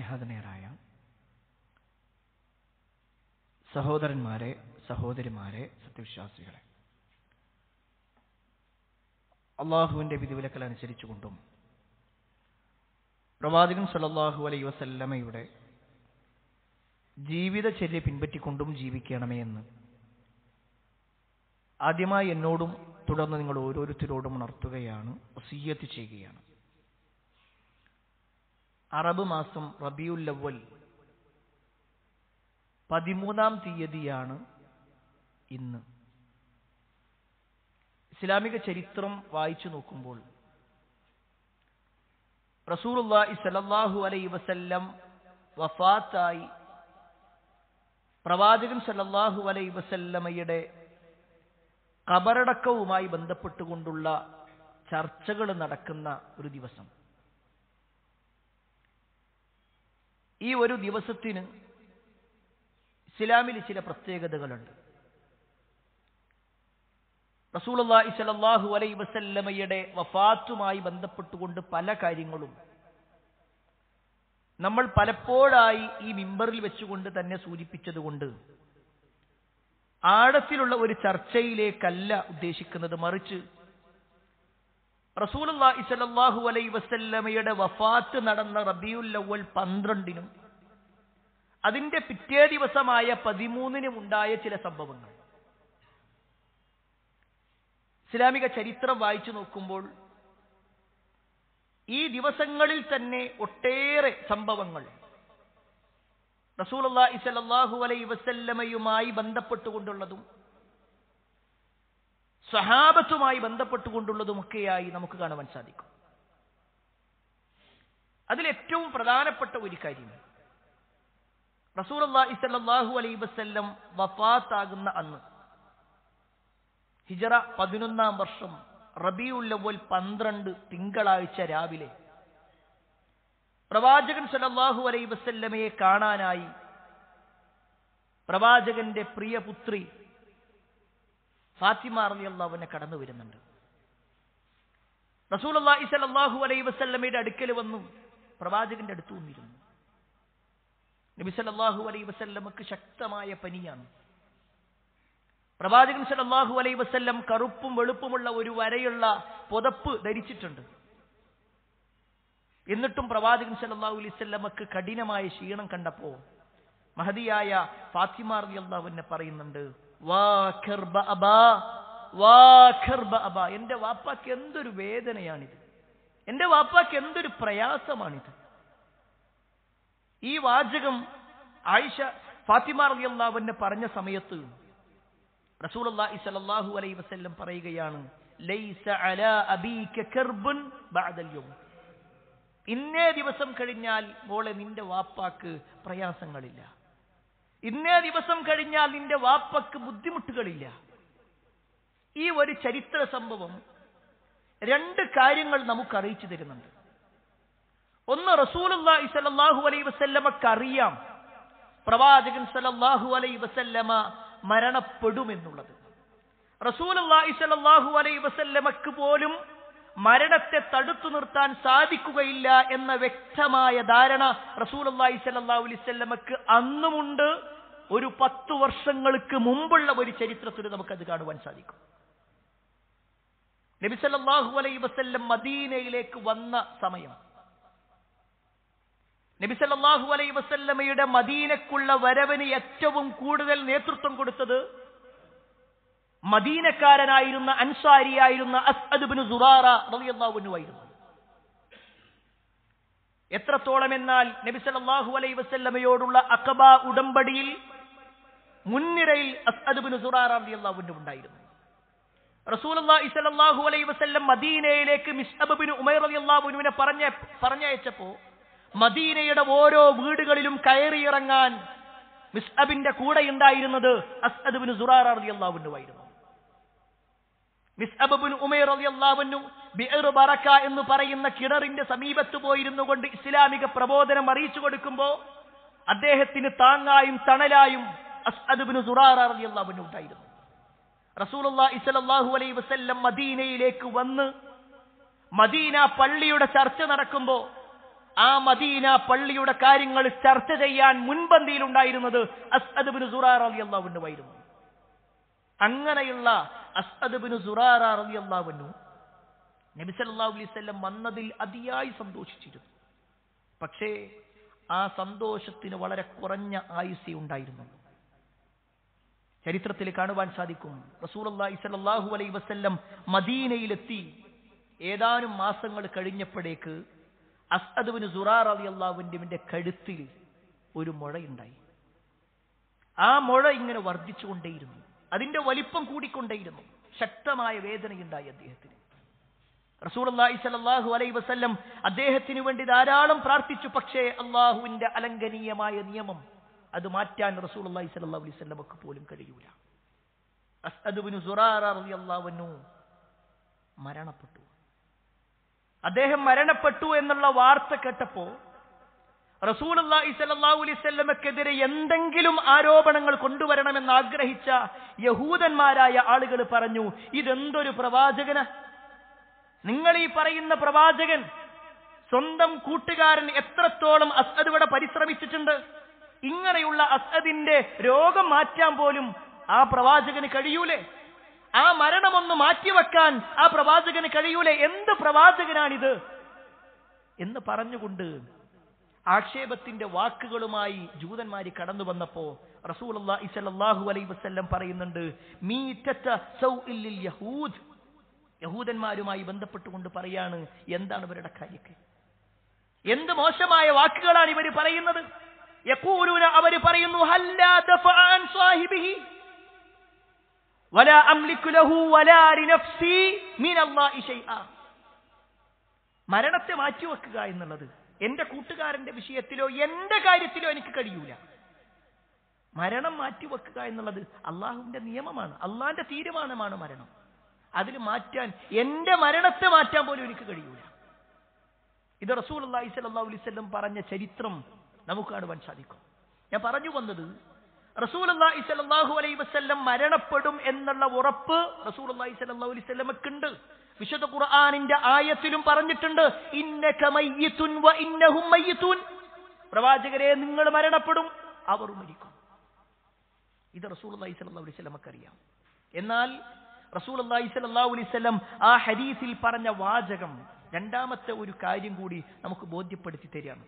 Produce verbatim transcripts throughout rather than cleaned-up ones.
സ്നേഹധനേരായ സഹോദരന്മാരെ, സഹോദരിമാരെ, സത്യവിശ്വാസികളെ, അള്ളാഹുവിൻ്റെ വിധിവിലക്കൽ അനുസരിച്ചുകൊണ്ടും പ്രവാചകൻ സല്ലല്ലാഹു അലൈഹി വസല്ലമയുടെ ജീവിതചര്യ പിൻപറ്റിക്കൊണ്ടും ജീവിക്കണമേ എന്ന് ആദ്യമായി എന്നോടും തുടർന്ന് നിങ്ങൾ ഓരോരുത്തരോടും ഉണർത്തുകയാണ്, വസിയ്യത്ത് ചെയ്യുകയാണ്. അറബ് മാസം റബീഉൽ അവ്വൽ പതിമൂന്നാം തീയതിയാണ് ഇന്ന്. ഇസ്ലാമിക ചരിത്രം വായിച്ചു നോക്കുമ്പോൾ റസൂലുള്ളാഹി സ്വല്ലല്ലാഹു അലൈഹി വസല്ലം വഫാത്തായി പ്രവാചകൻ സല്ലല്ലാഹു അലൈഹി വസല്ലമയുടെ ഖബറടക്കവുമായി ബന്ധപ്പെട്ടുകൊണ്ടുള്ള ചർച്ചകൾ നടക്കുന്ന ഒരു ദിവസം. ഈ ഒരു ദിവസത്തിന് ഇസ്ലാമിൽ ചില പ്രത്യേകതകളുണ്ട്. റസൂലുള്ളാഹി സ്വല്ലല്ലാഹു അലൈഹി വസല്ലമയുടെ വഫാത്തുമായി ബന്ധപ്പെട്ടുകൊണ്ട് പല കാര്യങ്ങളും നമ്മൾ പലപ്പോഴായി ഈ മിമ്പറിൽ വെച്ചുകൊണ്ട് തന്നെ സൂചിപ്പിച്ചതുകൊണ്ട് ആഴത്തിലുള്ള ഒരു ചർച്ചയിലേക്കല്ല ഉദ്ദേശിക്കുന്നത്. മറിച്ച് റസൂലുള്ളാഹി സ്വല്ലല്ലാഹു അലൈഹി വസല്ലമയുടെ വഫാത്ത് നടന്ന റബീഉൽ അവ്വൽ പന്ത്രണ്ടിനും അതിന്റെ പിറ്റേ ദിവസമായ പതിമൂന്നിനും ഉണ്ടായ ചില സംഭവങ്ങൾ ഇസ്ലാമിക ചരിത്രം വായിച്ചു നോക്കുമ്പോൾ ഈ ദിവസങ്ങളിൽ തന്നെ ഒട്ടേറെ സംഭവങ്ങൾ റസൂലുള്ളാഹി സ്വല്ലല്ലാഹു അലൈഹി വസല്ലമയുമായി ബന്ധപ്പെട്ടുകൊണ്ടുള്ളതും സ്വഹാബത്തുമായി ബന്ധപ്പെട്ടുകൊണ്ടുള്ളതുമൊക്കെയായി നമുക്ക് കാണുവാൻ സാധിക്കും. അതിലേറ്റവും പ്രധാനപ്പെട്ട ഒരു കാര്യം, റസൂലുള്ളാഹി സ്വല്ലല്ലാഹു അലൈഹി വസല്ലം വഫാത്താകുന്ന അന്ന് ഹിജറ പതിനൊന്നാം വർഷം റബീഉൽ അവ്വൽ പന്ത്രണ്ട് തിങ്കളാഴ്ച രാവിലെ പ്രവാചകൻ സല്ലല്ലാഹു അലൈഹി വസല്ലമയെ കാണാനായി പ്രവാചകന്റെ പ്രിയപുത്രി ഫാത്തിമ റളിയല്ലാഹു അൻഹ കടന്നു വരുന്നുണ്ട്. റസൂലുള്ളാഹി സ്വല്ലല്ലാഹു അലൈഹി വസല്ലമയുടെ അടുക്കൽ വന്നു പ്രവാചകന്റെ അടുത്ത് വന്നിരുന്നു. നബി സല്ലല്ലാഹു അലൈഹി വസല്ലമക്ക് ശക്തമായ പനിയാണ്. പ്രവാചകൻ സല്ലല്ലാഹു അലൈഹി വസല്ലം കറുപ്പും വെളുപ്പുമുള്ള ഒരു വരയുള്ള പുതപ്പ് ധരിച്ചിട്ടുണ്ട്. എന്നിട്ടും പ്രവാചകൻ സല്ലല്ലാഹു അലൈഹി വസല്ലമക്ക് കഠിനമായ ക്ഷീണം കണ്ടപ്പോ മഹദിയായ ഫാത്തിമ റളിയല്ലാഹു അൻഹ പറയുന്നുണ്ട്, വാ ഖർബ അബാ, വാ ഖർബ അബാ, എന്റെ വാപ്പാക്ക് എന്തൊരു വേദനയാണിത്, എന്റെ വാപ്പാക്ക് എന്തൊരു പ്രയാസമാണിത്. ഈ വാചകം ആയിഷ ഫാത്തിമ റളിയല്ലാഹു അൻഹ പറഞ്ഞ സമയത്ത് റസൂലുള്ളാഹി സ്വല്ലല്ലാഹു അലൈഹി വസല്ലം പറയുകയാണ്, ലൈസ അലാ അബീക കർബുൻ ബഅദൽ യൗം, ഇന്നേ ദിവസം കഴിഞ്ഞാൽ മോളെ നിന്റെ വാപ്പാക്ക് പ്രയാസങ്ങളില്ല, ഇന്നേ ദിവസം കഴിഞ്ഞാൽ നിന്റെ വാപ്പക്ക് ബുദ്ധിമുട്ടുകളില്ല. ഈ ഒരു ചരിത്ര സംഭവം രണ്ട് കാര്യങ്ങൾ നമുക്ക് അറിയിച്ചു തരുന്നുണ്ട്. ഒന്ന്, റസൂലുള്ളാഹി സ്വല്ലല്ലാഹു അലൈഹി വസല്ലമക്ക് അറിയാം പ്രവാചകൻ സ്വല്ലല്ലാഹു അലൈഹി വസല്ലമ മരണപ്പെടുമെന്നുള്ളത്. റസൂലുള്ളാഹി സ്വല്ലല്ലാഹു അലൈഹി വസല്ലമക്ക് പോലും മരണത്തെ തടുത്തു നിർത്താൻ സാധിക്കുകയില്ല എന്ന വ്യക്തമായ ധാരണ റസൂലുള്ളാഹി സ്വല്ലല്ലാഹു അലൈഹി വസല്ലമക്ക് അന്നുമുണ്ട്. ഒരു പത്തു വർഷങ്ങൾക്ക് മുമ്പുള്ള ഒരു ചരിത്രത്തിൽ നമുക്കത് കാണുവാൻ സാധിക്കും. നബി സല്ലല്ലാഹു അലൈഹി വസല്ലം മദീനയിലേക്ക് വന്ന സമയം, നബി സല്ലല്ലാഹു അലൈഹി വസല്ലമയുടെ മദീനക്കുള്ള വരവിന് ഏറ്റവും കൂടുതൽ നേതൃത്വം കൊടുത്തത് മദീനക്കാരനായിരുന്ന അൻസാരിയായിരുന്ന അസ്അദ് ഇബ്നു സുറാറ റളിയല്ലാഹു അൻഹു ആയിരുന്നു. എത്രത്തോളം എന്നാൽ നബി സല്ലല്ലാഹു അലൈഹി വസല്ലമയോടുള്ള അഖബ ഉടമ്പടിയിൽ മുൻനിരയിൽ അസ്അദ് ഇബ്നു സുറാറ റളിയല്ലാഹു അൻഹു ഉണ്ടായിരുന്നു. റസൂലുള്ളാഹി സ്വല്ലല്ലാഹു അലൈഹി വസല്ലം മദീനയിലേക്ക് മിസ്അബ് ഇബ്നു ഉമൈർ റളിയല്ലാഹു അൻഹുവിനെ പറഞ്ഞ പറഞ്ഞയച്ചപ്പോൾ മദീനയുടെ ഓരോ വീടുകളിലും കയറിയിറങ്ങാൻ മിസ്അബിന്റെ കൂടെ ഉണ്ടായിരുന്നത് അസ്അദ് ഇബ്നു സുറാറ റളിയല്ലാഹു അൻഹു ആയിരുന്നു. മിസ്അബ് ഇബ്നു ഉമൈർ റളിയല്ലാഹു അൻഹു ബിഅർ ബറക എന്ന് പറയുന്ന കിണറിന്റെ സമീപത്ത് പോയിരുന്നു കൊണ്ട് ഇസ്ലാമിക പ്രബോധനം അറിയിച്ചു കൊടുക്കുമ്പോൾ അദ്ദേഹത്തിന് താങ്ങായും തണലായും അസ്അദ് ഇബ്നു സുറാറ റളിയല്ലാഹു അൻഹു ഉണ്ടായിരുന്നു. റസൂലുള്ളാഹി സ്വല്ലല്ലാഹു അലൈഹി വസല്ലം മദീനയിലേക്ക് വന്ന് മദീന പള്ളിയുടെ ചർച്ച നടക്കുമ്പോൾ ആ മദീന പള്ളിയുടെ കാര്യങ്ങൾ ചർച്ച ചെയ്യാൻ മുൻപന്തിയിൽ ഉണ്ടായിരുന്നത് അസ്അദ് ബിൻ സുറാറ റളിയല്ലാഹു അൻഹു ആയിരുന്നു. അങ്ങനെയുള്ള അസ്അദ് ബിൻ സുറാറ റളിയല്ലാഹു അൻഹു നബി സല്ലല്ലാഹു അലൈഹി വസല്ലം വന്നതിൽ അതിയായി സന്തോഷിച്ചിരുന്നു. പക്ഷേ ആ സന്തോഷത്തിന് വളരെ കുറഞ്ഞ ആയുസ്സേ ഉണ്ടായിരുന്നുള്ളൂ. ചരിത്രത്തിൽ കാണുവാൻ സാധിക്കും, റസൂലുള്ളാഹി സ്വല്ലല്ലാഹു അലൈഹി വസല്ലം മദീനയിലെത്തി ഏതാനും മാസങ്ങൾ കഴിഞ്ഞപ്പോഴേക്ക് അസ്അദ് ബിൻ സുറാറ റളിയല്ലാഹു അൻഹുവിന്റെ കഴുത്തിൽ ഒരു മുഴയുണ്ടായി. ആ മുഴ ഇങ്ങനെ വർദ്ധിച്ചുകൊണ്ടേയിരുന്നു, അതിന്റെ വലിപ്പം കൂടിക്കൊണ്ടേയിരുന്നു. ശക്തമായ വേദനയുണ്ടായി അദ്ദേഹത്തിന്. റസൂലുള്ളാഹി സ്വല്ലല്ലാഹു അലൈഹി വസല്ലം അദ്ദേഹത്തിന് വേണ്ടി ധാരാളം പ്രാർത്ഥിച്ചു. പക്ഷേ അള്ളാഹുവിന്റെ അലംഘനീയമായ നിയമം അത് മാറ്റാൻ റസൂലുള്ളാഹി സ്വല്ലല്ലാഹു അലൈഹി വസല്ലമക്ക് പോലും കഴിയൂല. അസ്അദ് ബിൻ സുറാറ റളിയല്ലാഹു അൻഹു മരണപ്പെട്ടു. അദ്ദേഹം മരണപ്പെട്ടു എന്നുള്ള വാർത്ത കേട്ടപ്പോ റസൂലുള്ളാഹി സ്വല്ലല്ലാഹു അലൈഹി വസല്ലമക്കെതിരെ എന്തെങ്കിലും ആരോപണങ്ങൾ കൊണ്ടുവരണമെന്ന് ആഗ്രഹിച്ച യഹൂദന്മാരായ ആളുകൾ പറഞ്ഞു, ഇതെന്തൊരു പ്രവാചകന, നിങ്ങൾ ഈ പറയുന്ന പ്രവാചകൻ സ്വന്തം കൂട്ടുകാരൻ എത്രത്തോളം അസ്അദ് ഇവിടെ പരിശ്രമിച്ചിട്ടുണ്ട്, ഇങ്ങനെയുള്ള അസ്അദിന്റെ രോഗം മാറ്റാൻ പോലും ആ പ്രവാചകന് കഴിയൂലേ, ആ മരണമൊന്ന് മാറ്റിവെക്കാൻ ആ പ്രവാചകന് കഴിയൂലേ, എന്ത് പ്രവാചകനാണിത് എന്ന് പറഞ്ഞുകൊണ്ട് ആക്ഷേപത്തിന്റെ വാക്കുകളുമായി ജൂതന്മാര് കടന്നു വന്നപ്പോ റസൂലുള്ളാഹി സ്വല്ലല്ലാഹു അലൈഹി വസല്ലം പറയുന്നുണ്ട്, മീതത സൗഇൽ ലിൽ യഹൂദ്, യഹൂദന്മാരുമായി ബന്ധപ്പെട്ടുകൊണ്ട് പറയാണ്, എന്താണ് ഇവരുടെ കാര്യങ്ങൾ, എന്ത് മോശമായ വാക്കുകളാണ് ഇവർ പറയുന്നത്. യഖൂലൂന, അവർ പറയുന്നു, ഹല്ലാ ദഫഅ അൻ സാഹിബിഹി വലാ അംലികു ലഹു വലാ ലിനഫ്സി മിനല്ലാഹി ശൈആ. മരണത്തെ മാറ്റിവെക്കുക എന്നുള്ളത് എന്റെ കൂട്ടുകാരന്റെ വിഷയത്തിലോ എന്റെ കാര്യത്തിലോ എനിക്ക് കഴിയൂല. മരണം മാറ്റിവെക്കുക എന്നുള്ളത് അള്ളാഹുവിന്റെ നിയമമാണ്, അള്ളാഹിന്റെ തീരുമാനമാണ് മരണം. അതിൽ മാറ്റാൻ, എന്റെ മരണത്തെ മാറ്റാൻ പോലും എനിക്ക് കഴിയൂല. ഇത് റസൂലുള്ളാഹി സ്വല്ലല്ലാഹു അലൈഹി വസല്ലം പറഞ്ഞ ചരിത്രം നമുക്ക് കാണുവാൻ സാധിക്കും. ഞാൻ പറഞ്ഞു വന്നത്, റസൂലുള്ളാഹി സ്വല്ലല്ലാഹു അലൈഹി വസല്ലം മരണപ്പെടും എന്നുള്ള ഉറപ്പ് റസൂലുള്ളാഹി സ്വല്ലല്ലാഹു അലൈഹി വസല്ലമക്കുണ്ട്. വിശുദ്ധ ഖുർആനിന്റെ ആയത്തിലും പറഞ്ഞിട്ടുണ്ട്, ഇന്നക മയ്യിതുൻ വ ഇന്നഹും മയ്യിതൂൻ, പ്രവാചകരെ നിങ്ങൾ മരണപ്പെടും, അവർ മരിക്കും. ഇത് റസൂലുള്ളാഹി സ്വല്ലല്ലാഹു അലൈഹി വസല്ലമക്ക് അറിയാം. എന്നാൽ റസൂലുള്ളാഹി സ്വല്ലല്ലാഹു അലൈഹി വസല്ലം ആ ഹദീസിൽ പറഞ്ഞ വാചകം രണ്ടാമത്തെ ഒരു കാര്യം കൂടി നമുക്ക് ബോധ്യപ്പെടുത്തി തരികയാണ്.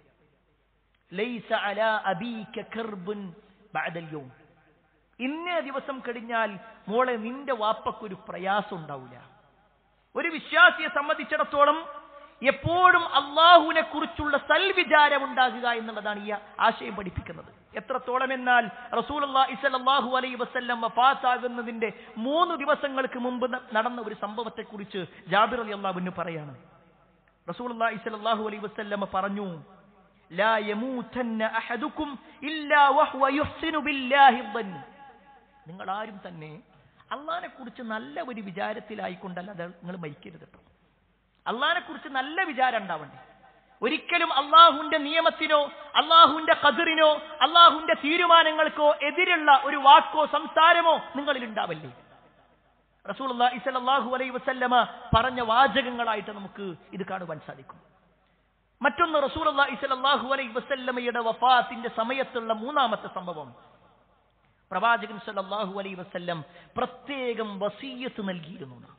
ലൈസ അലാ അബീക കർബുൻ ബഅദൽ യൗം, ഇന്നേ ദിവസം കഴിഞ്ഞാൽ മോളെ നിന്റെ വാപ്പക്കൊരു പ്രയാസം ഉണ്ടാവില്ല. ഒരു വിശ്വാസിയെ സംബന്ധിച്ചിടത്തോളം എപ്പോഴും അള്ളാഹുവിനെ കുറിച്ചുള്ള സൽവിചാരം ഉണ്ടാകുക എന്നുള്ളതാണ് ഈ ആശയം പഠിപ്പിക്കുന്നത്. എത്രത്തോളം എന്നാൽ റസൂലുള്ളാഹി സ്വല്ലല്ലാഹു അലൈഹി വസല്ലം വഫാത്താകുന്നതിന്റെ മൂന്ന് ദിവസങ്ങൾക്ക് മുമ്പ് നടന്ന ഒരു സംഭവത്തെ കുറിച്ച് ജാബിർ റളിയല്ലാഹു അൻഹു പറയാണ്. റസൂലുള്ളാഹി സ്വല്ലല്ലാഹു അലൈഹി വസല്ലം പറഞ്ഞു, ലാ യമൂതന്ന അഹദുക്കും ഇല്ലാ വഹുവ യുഹ്സിനു ബില്ലാഹി ظن, നിങ്ങൾ ആരും തന്നെ അള്ളാഹിനെ കുറിച്ച് നല്ല ഒരു വിചാരത്തിലായിക്കൊണ്ടല്ല അത് നിങ്ങൾ മരിക്കരുത് കേട്ടോ. അള്ളാഹിനെ കുറിച്ച് നല്ല വിചാരം ഉണ്ടാവണ്ടേ. ഒരിക്കലും അള്ളാഹുവിന്റെ നിയമത്തിനോ അള്ളാഹുവിന്റെ ഖദറിനോ അള്ളാഹുവിന്റെ തീരുമാനങ്ങൾക്കോ എതിരുള്ള ഒരു വാക്കോ സംസാരമോ നിങ്ങളിൽ ഉണ്ടാവല്ലേ. റസൂലുള്ളാഹി സ്വല്ലല്ലാഹു അലൈഹി വസല്ലമ പറഞ്ഞ വാചകങ്ങളായിട്ട് നമുക്ക് ഇത് കാണുവാൻ സാധിക്കും. മറ്റൊന്ന്, റസൂലുള്ളാഹി സ്വല്ലല്ലാഹു അലൈഹി വസല്ലമയുടെ വഫാത്തിന്റെ സമയത്തുള്ള മൂന്നാമത്തെ സംഭവം, പ്രവാചകൻ സ്വല്ലല്ലാഹു അലൈഹി വസല്ലം പ്രത്യേകം വസിയ്യത്ത് നൽകിയിരുന്നു.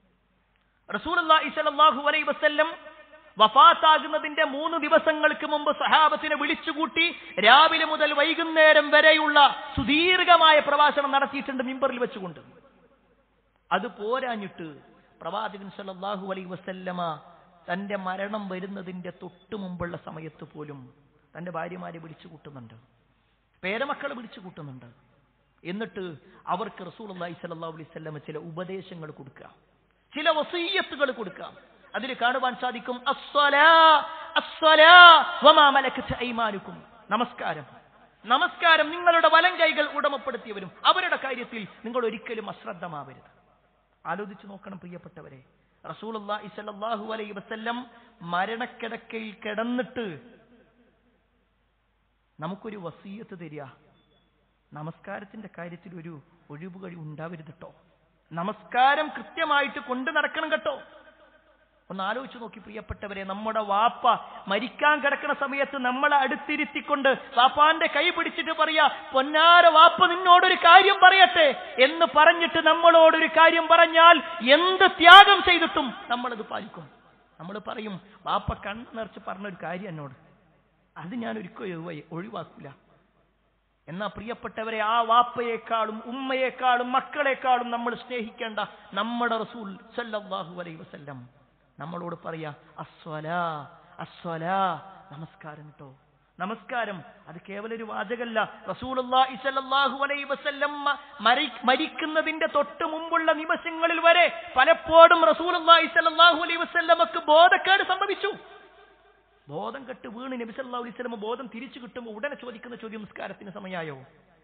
റസൂലുള്ളാഹി സ്വല്ലല്ലാഹു അലൈഹി വസല്ലം വഫാത്താകുന്നതിന്റെ മൂന്ന് ദിവസങ്ങൾക്ക് മുമ്പ് സഹാബത്തിനെ വിളിച്ചുകൂട്ടി രാവിലെ മുതൽ വൈകുന്നേരം വരെയുള്ള സുദീർഘമായ പ്രഭാഷണം നടത്തിയിട്ടുണ്ട് മിമ്പറിൽ വെച്ചുകൊണ്ട്. അത് പോരാഞ്ഞിട്ട് പ്രവാചകൻ സ്വല്ലല്ലാഹു അലൈഹി വസല്ലമ തന്റെ മരണം വരുന്നതിന്റെ തൊട്ടു മുമ്പുള്ള സമയത്ത് പോലും തന്റെ ഭാര്യമാരെ വിളിച്ചു കൂട്ടുന്നുണ്ട്, പേരമക്കളെ വിളിച്ചു കൂട്ടുന്നുണ്ട്. എന്നിട്ട് അവർക്ക് റസൂലുള്ളാഹി സ്വല്ലല്ലാഹു അലൈഹി വസല്ലമ ചില ഉപദേശങ്ങൾ കൊടുക്കുക, ചില വസിയ്യത്തുകൾ കൊടുക്കുക. അതിൽ കാണുവാൻ സാധിക്കും, അസ്സലാ അസ്സലാ വമാ മലക്കത് ഐമാനുക്കും, നമസ്കാരം നമസ്കാരം നിങ്ങളുടെ വലം കൈകൾ ഉടമപ്പെടുത്തിയവരും അവരുടെ കാര്യത്തിൽ നിങ്ങൾ ഒരിക്കലും അശ്രദ്ധമാവരുത്. ആലോചിച്ചു നോക്കണം പ്രിയപ്പെട്ടവരെ, റസൂലുള്ളാഹി സ്വല്ലല്ലാഹു അലൈഹി വസല്ലം മരണക്കിടക്കയിൽ കിടന്നിട്ട് നമുക്കൊരു വസിയ്യത്ത് തരിക, നമസ്കാരത്തിന്റെ കാര്യത്തിൽ ഒരു ഒഴിവുകഴി ഉണ്ടാവരുത് കേട്ടോ, നമസ്കാരം കൃത്യമായിട്ട് കൊണ്ടു നടക്കണം കേട്ടോ. ഒന്ന് ആലോചിച്ച് നോക്കി പ്രിയപ്പെട്ടവരെ, നമ്മുടെ വാപ്പ മരിക്കാൻ കിടക്കുന്ന സമയത്ത് നമ്മളെ അടുത്തിരുത്തിക്കൊണ്ട് വാപ്പാന്റെ കൈ പിടിച്ചിട്ട് പറയാ, പൊന്നാര വാപ്പ നിന്നോടൊരു കാര്യം പറയട്ടെ എന്ന് പറഞ്ഞിട്ട് നമ്മളോടൊരു കാര്യം പറഞ്ഞാൽ എന്ത് ത്യാഗം ചെയ്തിട്ടും നമ്മളത് പാലിക്കും. നമ്മൾ പറയും, വാപ്പ കണ്ണ് നിറച്ച് പറഞ്ഞൊരു കാര്യം എന്നോട്, അത് ഞാൻ ഒരിക്കലും ഒഴിവാക്കൂല. എന്നാ പ്രിയപ്പെട്ടവരെ, ആ വാപ്പയെക്കാളും ഉമ്മയെക്കാളും മക്കളെക്കാളും നമ്മൾ സ്നേഹിക്കേണ്ട നമ്മുടെ റസൂൽ സല്ലല്ലാഹു അലൈഹി വസല്ലം നമ്മളോട് പറയാ, അസ്വലാ അസ്വലാ, നമസ്കാരം കേട്ടോ. നമസ്കാരം അത് കേവലം ഒരു വാചകല്ല. റസൂലുള്ളാഹി സ്വല്ലല്ലാഹു അലൈഹി വസല്ലം മരിക്കുന്നതിന്റെ തൊട്ട് മുമ്പുള്ള നിമിഷങ്ങളിൽ വരെ പലപ്പോഴും റസൂലുള്ളാഹി സ്വല്ലല്ലാഹു അലൈഹി വസല്ലമക്ക് ബോധക്കേട് സംഭവിച്ചു. ബോധം കെട്ട് വീണ് നബി സല്ലല്ലാഹു അലൈഹി വസല്ലം ബോധം തിരിച്ചു കിട്ടുമ്പോൾ ഉടനെ ചോദിക്കുന്ന ചോദ്യം, നിസ്കാരത്തിന് സമയമായോ?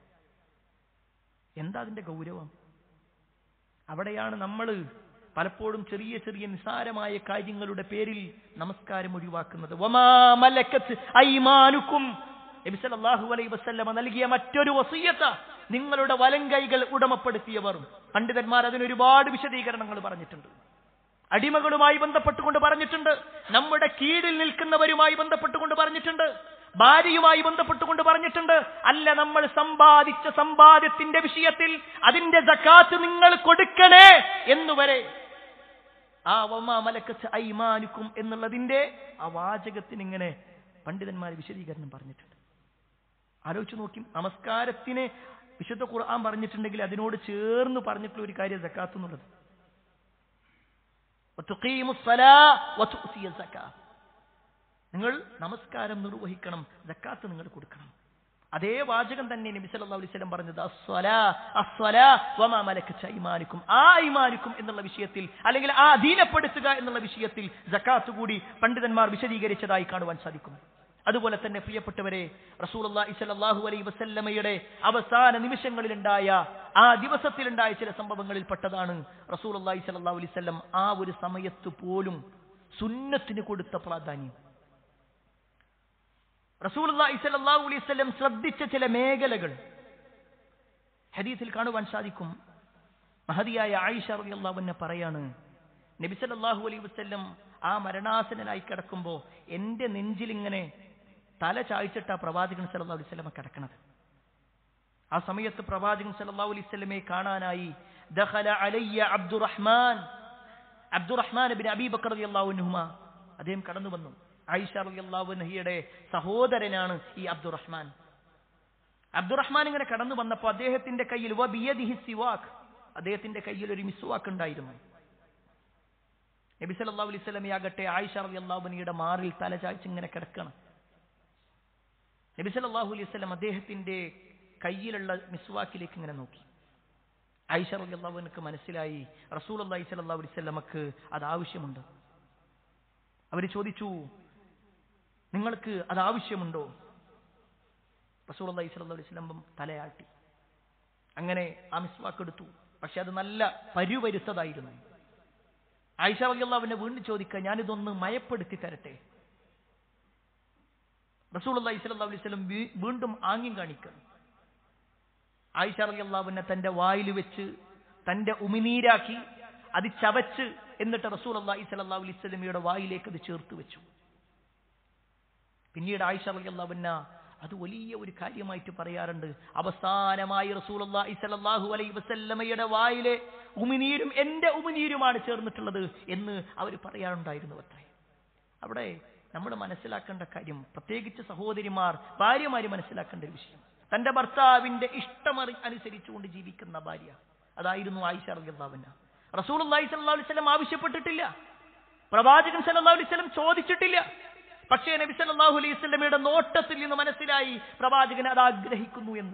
എന്താ അതിന്റെ ഗൗരവം? അവിടെയാണ് നമ്മൾ പലപ്പോഴും ചെറിയ ചെറിയ നിസാരമായ കാര്യങ്ങളുടെ പേരിൽ നമസ്കാരം ഒഴിവാക്കുന്നത്. വമാ മലക്കത്ത് ഐമാനുക്കും, നബി സല്ലല്ലാഹു അലൈഹി വസല്ലം നൽകിയ മറ്റൊരു വസിയ്യത്ത, നിങ്ങളുടെ വലങ്കൈകൾ ഉടമപ്പെടുത്തിയവർ. പണ്ഡിതന്മാർ അതിന് ഒരുപാട് വിശദീകരണങ്ങൾ പറഞ്ഞിട്ടുണ്ട്. അടിമകളുമായി ബന്ധപ്പെട്ടുകൊണ്ട് പറഞ്ഞിട്ടുണ്ട്, നമ്മുടെ കീഴിൽ നിൽക്കുന്നവരുമായി ബന്ധപ്പെട്ടുകൊണ്ട് പറഞ്ഞിട്ടുണ്ട്, ഭാര്യയുമായി ബന്ധപ്പെട്ടുകൊണ്ട് പറഞ്ഞിട്ടുണ്ട്. അല്ല, നമ്മൾ സമ്പാദിച്ച സമ്പാദ്യത്തിന്റെ വിഷയത്തിൽ അതിന്റെ സകാത്ത് നിങ്ങൾ കൊടുക്കണേ എന്നുവരെ ആ വമാ മലക്കത്ത് ഐമാനുക്കും എന്നുള്ളതിന്റെ ആ വാചകത്തിന് ഇങ്ങനെ പണ്ഡിതന്മാർ വിശദീകരണം പറഞ്ഞിട്ടുണ്ട്. ആലോചിച്ച് നോക്കി, നമസ്കാരത്തിന് വിശുദ്ധ ഖുർആൻ പറഞ്ഞിട്ടുണ്ടെങ്കിൽ അതിനോട് ചേർന്ന് പറഞ്ഞിട്ടുള്ള ഒരു കാര്യം സകാത്ത് എന്നുള്ളത്. നിങ്ങൾ നമസ്കാരം നിർവഹിക്കണം, സക്കാത്ത് നിങ്ങൾ കൊടുക്കണം. അതേ വാചകം തന്നെ നബി സല്ലല്ലാഹു അലൈഹി വസല്ലം പറഞ്ഞത് അസ്വലാ അസ്വലാ വമാ മലക്കത്ത് ഐമാനുക്കും. ആ ഐമാനുക്കും എന്നുള്ള വിഷയത്തിൽ, അല്ലെങ്കിൽ ആ അധീനപ്പെടുത്തുക എന്നുള്ള വിഷയത്തിൽ സക്കാത്ത് കൂടി പണ്ഡിതന്മാർ വിശദീകരിച്ചതായി കാണുവാൻ സാധിക്കും. അതുപോലെ തന്നെ പ്രിയപ്പെട്ടവരെ, റസൂലുള്ളാഹി സ്വല്ലല്ലാഹു അലൈഹി വസല്ലമയുടെ അവസാന നിമിഷങ്ങളിലുണ്ടായ ആ ദിവസത്തിലുണ്ടായ ചില സംഭവങ്ങളിൽ പെട്ടതാണ് റസൂലുള്ളാഹി സ്വല്ലല്ലാഹു അലൈഹി വസല്ലം ആ ഒരു സമയത്ത് പോലും സുന്നത്തിന് കൊടുത്ത പ്രാധാന്യം. റസൂലുള്ളാഹി സ്വല്ലല്ലാഹു അലൈഹി വസല്ലം ശ്രദ്ധിച്ച ചില മേഖലകൾ ഹദീസിൽ കാണുവാൻ സാധിക്കും. മഹദിയായ ആയിഷ റളിയല്ലാഹു അൻഹ പറയാണ്, നബി സല്ലല്ലാഹു അലൈഹി വസല്ലം ആ മരണാസന്നനായി കിടക്കുമ്പോൾ എന്റെ നെഞ്ചിലിങ്ങനെ തല ചായ്ച്ചിട്ട് ആ പ്രവാചകൻ സല്ലല്ലാഹു അലൈഹി വസല്ലം കിടക്കണത്. ആ സമയത്ത് പ്രവാചകൻ സല്ലല്ലാഹു അലൈഹി വസല്ലമയെ കാണാനായി ദഖല അലയ്യ അബ്ദുറഹ്മാൻ അബ്ദുറഹ്മാൻ ഇബ്നു അബീ ബക്കർ റളിയല്ലാഹു അൻഹുമാ, അദ്ദേഹം കടന്നു വന്നു. ആയിഷ റളിയല്ലാഹു അൻഹയുടെ സഹോദരനാണ് ഈ അബ്ദുറഹ്മാൻ. അബ്ദുറഹ്മാൻ ഇങ്ങനെ കടന്നു വന്നപ്പോൾ അദ്ദേഹത്തിന്റെ കയ്യിൽ വബിയദിഹി സിവാക്, അദ്ദേഹത്തിന്റെ കയ്യിൽ ഒരു മിസ്വാക്ക് ഉണ്ടായിരുന്നു. നബി സല്ലല്ലാഹു അലൈഹി വസല്ലമയാകട്ടെ ആയിഷ റളിയല്ലാഹു അൻഹയുടെ മാറിൽ തല ചായ്ച്ച് ഇങ്ങനെ കിടക്കണം. നബി സല്ലല്ലാഹു അലൈഹി വസല്ലം അദ്ദേഹത്തിന്റെ കയ്യിലുള്ള മിസ്വാക്കിലേക്ക് ഇങ്ങനെ നോക്കി. ആയിഷ റളിയല്ലാഹു അൻഹക്ക് മനസ്സിലായി റസൂലുള്ളാഹി സ്വല്ലല്ലാഹു അലൈഹി വസല്ലമക്ക് അത് ആവശ്യമുണ്ട്. അവർ ചോദിച്ചു, നിങ്ങൾക്ക് അത് ആവശ്യമുണ്ടോ? റസൂലുള്ളാഹി സ്വല്ലല്ലാഹു അലൈഹി വസല്ലം തലയാട്ടി. അങ്ങനെ ആ മിസ്വാക്ക് എടുത്തു. പക്ഷെ അത് നല്ല പരുവരുത്തതായിരുന്നു. ആയിഷ റളിയല്ലാഹു അൻഹ വീണ്ടും ചോദിക്കുക, ഞാനിതൊന്ന് മയപ്പെടുത്തി തരട്ടെ? റസൂലുള്ളാഹി സ്വല്ലല്ലാഹു അലൈഹി വസല്ലം വീണ്ടും ആംഗ്യം കാണിക്കുക. ആയിഷ റളിയല്ലാഹു അൻഹ തന്റെ വായിൽ വെച്ച് തന്റെ ഉമിനീരാക്കി അത് ചവച്ച് എന്നിട്ട് റസൂലുള്ളാഹി സ്വല്ലല്ലാഹു അലൈഹി വസല്ലമയുടെ വായിലേക്ക് അത് ചേർത്ത് വെച്ചു. പിന്നീട് ആയിഷ റളിയല്ലാഹു അൻഹ അത് വലിയ ഒരു കാര്യമായിട്ട് പറയാറുണ്ട്. അവസാനമായി റസൂലുള്ളാഹി സ്വല്ലല്ലാഹു അലൈഹി വസല്ലമയുടെ വായിലെ ഉമിനീരും എന്റെ ഉമിനീരുമാണ് ചേർന്നിട്ടുള്ളത് എന്ന് അവർ പറയാറുണ്ടായിരുന്നു അത്രേ. അവിടെ നമ്മൾ മനസ്സിലാക്കേണ്ട കാര്യം, പ്രത്യേകിച്ച് സഹോദരിമാർ, ഭാര്യമാര് മനസ്സിലാക്കേണ്ട ഒരു വിഷയം, തന്റെ ഭർത്താവിന്റെ ഇഷ്ടമറി അനുസരിച്ചുകൊണ്ട് ജീവിക്കുന്ന ഭാര്യ, അതായിരുന്നു ആയിഷ റളിയല്ലാഹു അൻഹ. റസൂലുള്ളാഹി സ്വല്ലല്ലാഹു അലൈഹി വസല്ലം ആവശ്യപ്പെട്ടിട്ടില്ല, പ്രവാചകൻ സല്ലല്ലാഹു അലൈഹി വസല്ലം ചോദിച്ചിട്ടില്ല. പക്ഷേ നബി സല്ലല്ലാഹു അലൈഹി വസല്ലമയുടെ നോട്ടത്തിൽ നിന്ന് മനസ്സിലായി പ്രവാചകൻ അത് ആഗ്രഹിക്കുന്നു എന്ന്.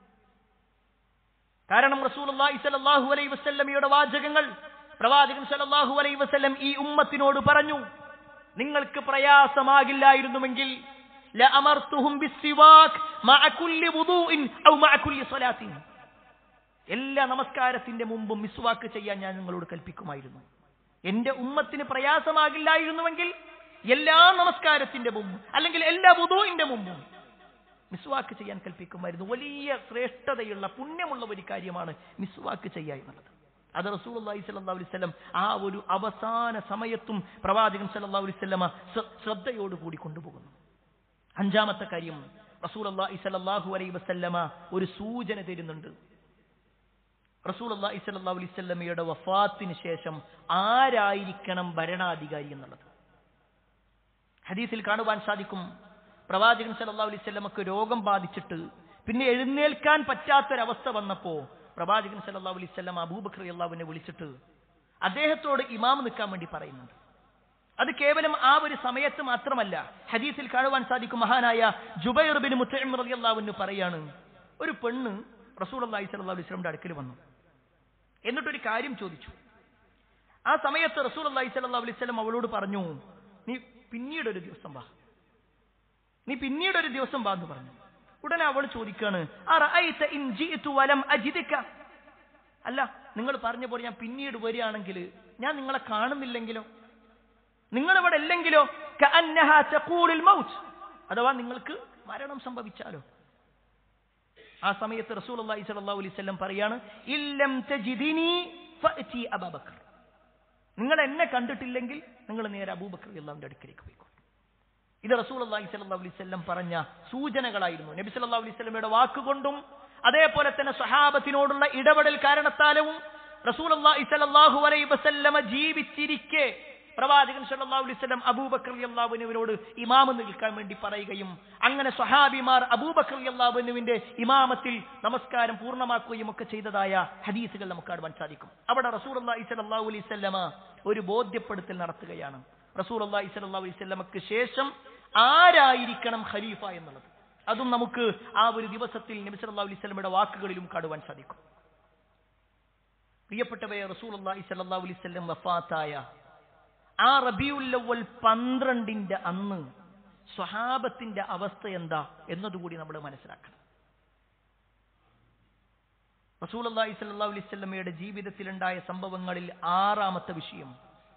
കാരണം റസൂലുള്ളാഹി സ്വല്ലല്ലാഹു അലൈഹി വസല്ലമയുടെ വാചകങ്ങൾ പ്രവാചകൻ സല്ലല്ലാഹു അലൈഹി വസല്ലം ഈ ഉമ്മത്തിനോട് പറഞ്ഞു, നിങ്ങൾക്ക് പ്രയാസമാകില്ലായിരുന്നുവെങ്കിൽ ലഅമർതുഹും ബിസ്സിവാക് മഅ കുല്ലി വുദൂഇൻ ഔ മഅ കുല്ലി സ്വലാത്തിൻ, എല്ലാ നമസ്കാരത്തിന്റെ മുമ്പും മിസ്വാക്ക് ചെയ്യാൻ ഞാൻ നിങ്ങളോട് കൽപ്പിക്കുമായിരുന്നു. എന്റെ ഉമ്മത്തിന് പ്രയാസമാകില്ലായിരുന്നുവെങ്കിൽ എല്ലാ നമസ്കാരത്തിന്റെ മുമ്പും അല്ലെങ്കിൽ എല്ലാ വുദൂഇന്റെ മുമ്പും മിസ്വാക്ക് ചെയ്യാൻ കൽപ്പിക്കുമായിരുന്നു. വലിയ ശ്രേഷ്ഠതയുള്ള പുണ്യമുള്ള ഒരു കാര്യമാണ് മിസ്വാക്ക് ചെയ്യുക എന്നുള്ളത്. അത് റസൂലുള്ളാഹി സ്വല്ലല്ലാഹു അലൈഹി വസല്ലം ആ ഒരു അവസാന സമയത്തും പ്രവാചകൻ സ്വല്ലല്ലാഹു അലൈഹി വസല്ലമ ശ്രദ്ധയോടുകൂടി കൊണ്ടുപോകുന്നു. അഞ്ചാമത്തെ കാര്യം, റസൂലുള്ളാഹി സ്വല്ലല്ലാഹു അലൈഹി വസല്ലമ ഒരു സൂചന തരുന്നുണ്ട്. റസൂലുള്ളാഹി സ്വല്ലല്ലാഹു അലൈഹി വസല്ലമയുടെ വഫാത്തിന് ശേഷം ആരായിരിക്കണം ഭരണാധികാരി എന്നുള്ളത്. ഹദീസിൽ കാണുവാൻ സാധിക്കും, പ്രവാചകൻ സല്ലല്ലാഹു അലൈഹി വസല്ലമക്ക് രോഗം ബാധിച്ചിട്ട് പിന്നെ എഴുന്നേൽക്കാൻ പറ്റാത്തൊരവസ്ഥ വന്നപ്പോ പ്രവാചകൻ സല്ലല്ലാഹു അലൈഹി വസല്ലം അബൂബക്കർ റളിയല്ലാഹുവിനെ വിളിച്ചിട്ട് അദ്ദേഹത്തോട് ഇമാം നിൽക്കാൻ വേണ്ടി പറയുന്നുണ്ട്. അത് കേവലം ആ ഒരു സമയത്ത് മാത്രമല്ല, ഹദീസിൽ കാണുവാൻ സാധിക്കും, മഹാനായ ജുബൈർ ബിൻ മുത്ഇം റളിയല്ലാഹു അൻഹു പറയാണ്, ഒരു പെണ്ണ് റസൂലുള്ളാഹി സ്വല്ലല്ലാഹു അലൈഹി വസല്ലമയുടെ അടുക്കൽ വന്നു. എന്നിട്ടൊരു കാര്യം ചോദിച്ചു. ആ സമയത്ത് റസൂലുള്ളാഹി സ്വല്ലല്ലാഹു അലൈഹി വസല്ലം അവളോട് പറഞ്ഞു, നീ പിന്നീട് ഒരു ദിവസം വാ, നീ പിന്നീട് ഒരു ദിവസം വാ എന്ന് പറഞ്ഞു. ഉടനെ അവൾ ചോദിക്കാണ്, അല്ല, നിങ്ങൾ പറഞ്ഞ പോലെ ഞാൻ പിന്നീട് വരികയാണെങ്കിൽ ഞാൻ നിങ്ങളെ കാണുന്നില്ലെങ്കിലോ, നിങ്ങളിവിടെ ഇല്ലെങ്കിലോ, അഥവാ നിങ്ങൾക്ക് മരണം സംഭവിച്ചാലോ? ആ സമയത്ത് റസൂലുള്ളാഹി സ്വല്ലല്ലാഹു അലൈഹി വസല്ലം പറയാണ്, ഇല്ലം തജിദിനി ഫഅതി അബൂബക്കർ, നിങ്ങൾ എന്നെ കണ്ടിട്ടില്ലെങ്കിൽ നിങ്ങൾ നേരെ അബൂബക്കർ റളിയല്ലാഹുവിന്റെ അടുക്കലേക്ക് പോയിക്കോ. ഇത് റസൂലുള്ളാഹി സ്വല്ലല്ലാഹു അലൈഹി വസല്ലം പറഞ്ഞ സൂചനകളായിരുന്നു. നബി സല്ലല്ലാഹു അലൈഹി വസല്ലമയുടെ വാക്കുകൊണ്ടും അതേപോലെ തന്നെ സ്വഹാബത്തിനോടുള്ള ഇടപെടൽ കാരണത്താലും റസൂലുള്ളാഹി സ്വല്ലല്ലാഹു അലൈഹി വസല്ലമ ജീവിച്ചിരിക്കെ പ്രവാചകൻ സല്ലല്ലാഹു അലൈഹി വസല്ലം അബൂബക്കർ റളിയല്ലാഹു അൻഹുവിനോട് ഇമാമ് നിൽക്കാൻ വേണ്ടി പറയുകയും അങ്ങനെ സ്വഹാബിമാർ അബൂബക്കർ റളിയല്ലാഹു അൻഹുവിന്റെ ഇമാമത്തിൽ നമസ്കാരം പൂർണ്ണമാക്കുകയും ഒക്കെ ചെയ്തതായ ഹദീസുകൾ നമുക്ക് കാണാൻ സാധിക്കും. അവിടെ റസൂലുള്ളാഹി സ്വല്ലല്ലാഹു അലൈഹി വസല്ലമ ഒരു ബോധ്യപ്പെടുത്തൽ നടത്തുകയാണ്. റസൂലുള്ളാഹി സ്വല്ലല്ലാഹു അലൈഹി വസല്ലമക്ക് ശേഷം ആരായിരിക്കണം ഖലീഫ എന്നുള്ളത്. അതും നമുക്ക് ആ ഒരു ദിവസത്തിൽ നബി സല്ലല്ലാഹു അലൈഹി വസല്ലമയുടെ വാക്കുകളിലും കാണുവാൻ സാധിക്കും. പ്രിയപ്പെട്ടവരെ, റസൂലുള്ളാഹി സ്വല്ലല്ലാഹു അലൈഹി വസല്ലം വഫാത്തായ ആ റബീഉൽ അവ്വൽ പന്ത്രണ്ടിന്റെ അന്ന് സ്വഹാബത്തിന്റെ അവസ്ഥ എന്താ എന്നതുകൂടി നമ്മൾ മനസ്സിലാക്കണം. റസൂലുള്ളാഹി സ്വല്ലല്ലാഹു അലൈഹി വസല്ലമയുടെ ജീവിതത്തിലുണ്ടായ സംഭവങ്ങളിൽ ആറാമത്തെ വിഷയം,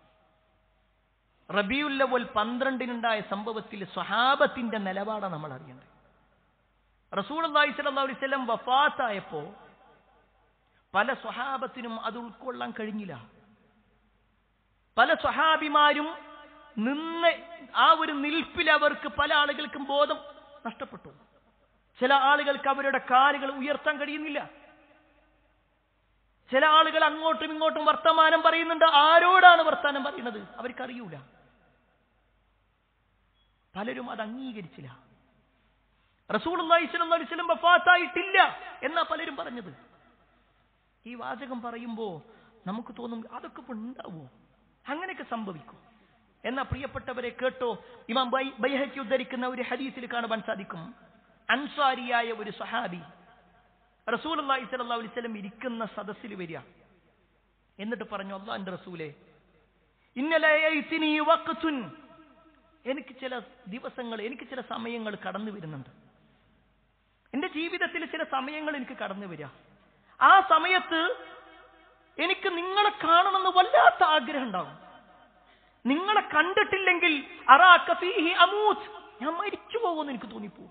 റബീഉൽ അവ്വൽ പന്ത്രണ്ടിനുണ്ടായ സംഭവത്തിൽ സ്വഹാബത്തിന്റെ നിലപാടാണ് നമ്മൾ അറിയേണ്ടത്. റസൂലുള്ളാഹി സ്വല്ലല്ലാഹു അലൈഹി വസല്ലം വഫാത്തായപ്പോ പല സ്വഹാബത്തിനും അത് ഉൾക്കൊള്ളാൻ കഴിഞ്ഞില്ല. പല സ്വഹാബിമാരും നിന്ന് ആ ഒരു നിൽപ്പിൽ അവർക്ക് പല ആളുകൾക്കും ബോധം നഷ്ടപ്പെട്ടു. ചില ആളുകൾക്ക് അവരുടെ കാലുകൾ ഉയർത്താൻ കഴിയുന്നില്ല. ചില ആളുകൾ അങ്ങോട്ടും ഇങ്ങോട്ടും വർത്തമാനം പറയുന്നുണ്ട്. ആരോടാണ് വർത്തമാനം പറയുന്നത് അവർക്കറിയൂല. പലരും അത് അംഗീകരിച്ചില്ല. റസൂലുള്ളാഹി സ്വല്ലല്ലാഹു അലൈഹി വസല്ലം വഫാത്തായിട്ടില്ല എന്നാ പലരും പറഞ്ഞത്. ഈ വാചകം പറയുമ്പോ നമുക്ക് തോന്നും അതൊക്കെ ഇപ്പൊ ഉണ്ടാവോ, അങ്ങനെയൊക്കെ സംഭവിക്കും എന്നാ. പ്രിയപ്പെട്ടവരെ കേട്ടോ, ഇമാം ബൈഹഖി ഉദ്ധരിക്കുന്ന ഒരു ഹദീസിൽ കാണുവാൻ സാധിക്കും, അൻസാരിയായ ഒരു സഹാബി റസൂലുള്ളാഹി സ്വല്ലല്ലാഹു അലൈഹി വസല്ലം ഇരിക്കുന്ന സദസ്സിൽ വരിക. എന്നിട്ട് പറഞ്ഞു, അല്ലാഹുവിന്റെ റസൂലേ, ഇന്നലയതിനി വഖ്തുൻ, എനിക്ക് ചില ദിവസങ്ങൾ, എനിക്ക് ചില സമയങ്ങൾ കടന്നു വരുന്നുണ്ട്. എന്റെ ജീവിതത്തിൽ ചില സമയങ്ങൾ എനിക്ക് കടന്നു വരിക. ആ സമയത്ത് എനിക്ക് നിങ്ങളെ കാണണമെന്ന് വല്ലാത്ത ആഗ്രഹം ഉണ്ടാവും. നിങ്ങളെ കണ്ടിട്ടില്ലെങ്കിൽ അറാക ഫീഹി അമൂത്, ഞാൻ മരിച്ചു പോകുമെന്ന് എനിക്ക് തോന്നിപ്പോകും.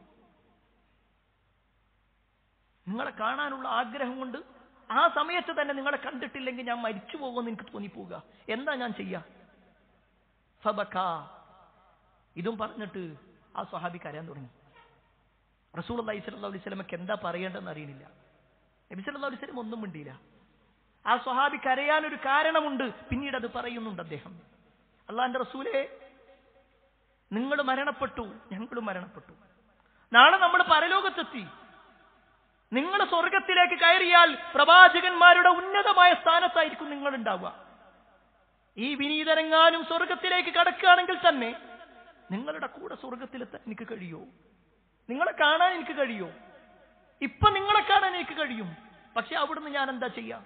നിങ്ങളെ കാണാനുള്ള ആഗ്രഹം കൊണ്ട് ആ സമയത്ത് തന്നെ നിങ്ങളെ കണ്ടിട്ടില്ലെങ്കിൽ ഞാൻ മരിച്ചു പോകുമെന്ന് എനിക്ക് തോന്നിപ്പോവുക. എന്താ ഞാൻ ചെയ്യാ? ഫബക, ഇതും പറഞ്ഞിട്ട് ആ സ്വഹാബി കരയാൻ തുടങ്ങി. റസൂലുള്ളാഹി സ്വല്ലല്ലാഹു അലൈഹി വസല്ലമക്ക് എന്താ പറയേണ്ടതെന്ന് അറിയുന്നില്ല. നബി സല്ലല്ലാഹു അലൈഹി വസല്ലം ഒന്നും മിണ്ടിയില്ല. ആ സ്വഹാബി കരയാൻ ഒരു കാരണമുണ്ട്, പിന്നീട് അത് പറയുന്നുണ്ട് അദ്ദേഹം. അല്ലാഹുവിന്റെ റസൂലേ, നിങ്ങൾ മരണപ്പെട്ടു, ഞങ്ങളും മരണപ്പെട്ടു. നാളെ നമ്മൾ പരലോകത്തെത്തി. നിങ്ങൾ സ്വർഗത്തിലേക്ക് കയറിയാൽ പ്രവാചകന്മാരുടെ ഉന്നതമായ സ്ഥാനത്തായിരിക്കും നിങ്ങൾ ഉണ്ടാവുക. ഈ വിനീതരെങ്ങാനും സ്വർഗത്തിലേക്ക് കടക്കുകയാണെങ്കിൽ തന്നെ നിങ്ങളുടെ കൂടെ സ്വർഗത്തിലെത്താൻ എനിക്ക് കഴിയോ? നിങ്ങളെ കാണാൻ എനിക്ക് കഴിയോ? ഇപ്പൊ നിങ്ങളെ കാണാൻ എനിക്ക് കഴിയും, പക്ഷെ അവിടുന്ന് ഞാൻ എന്താ ചെയ്യാ?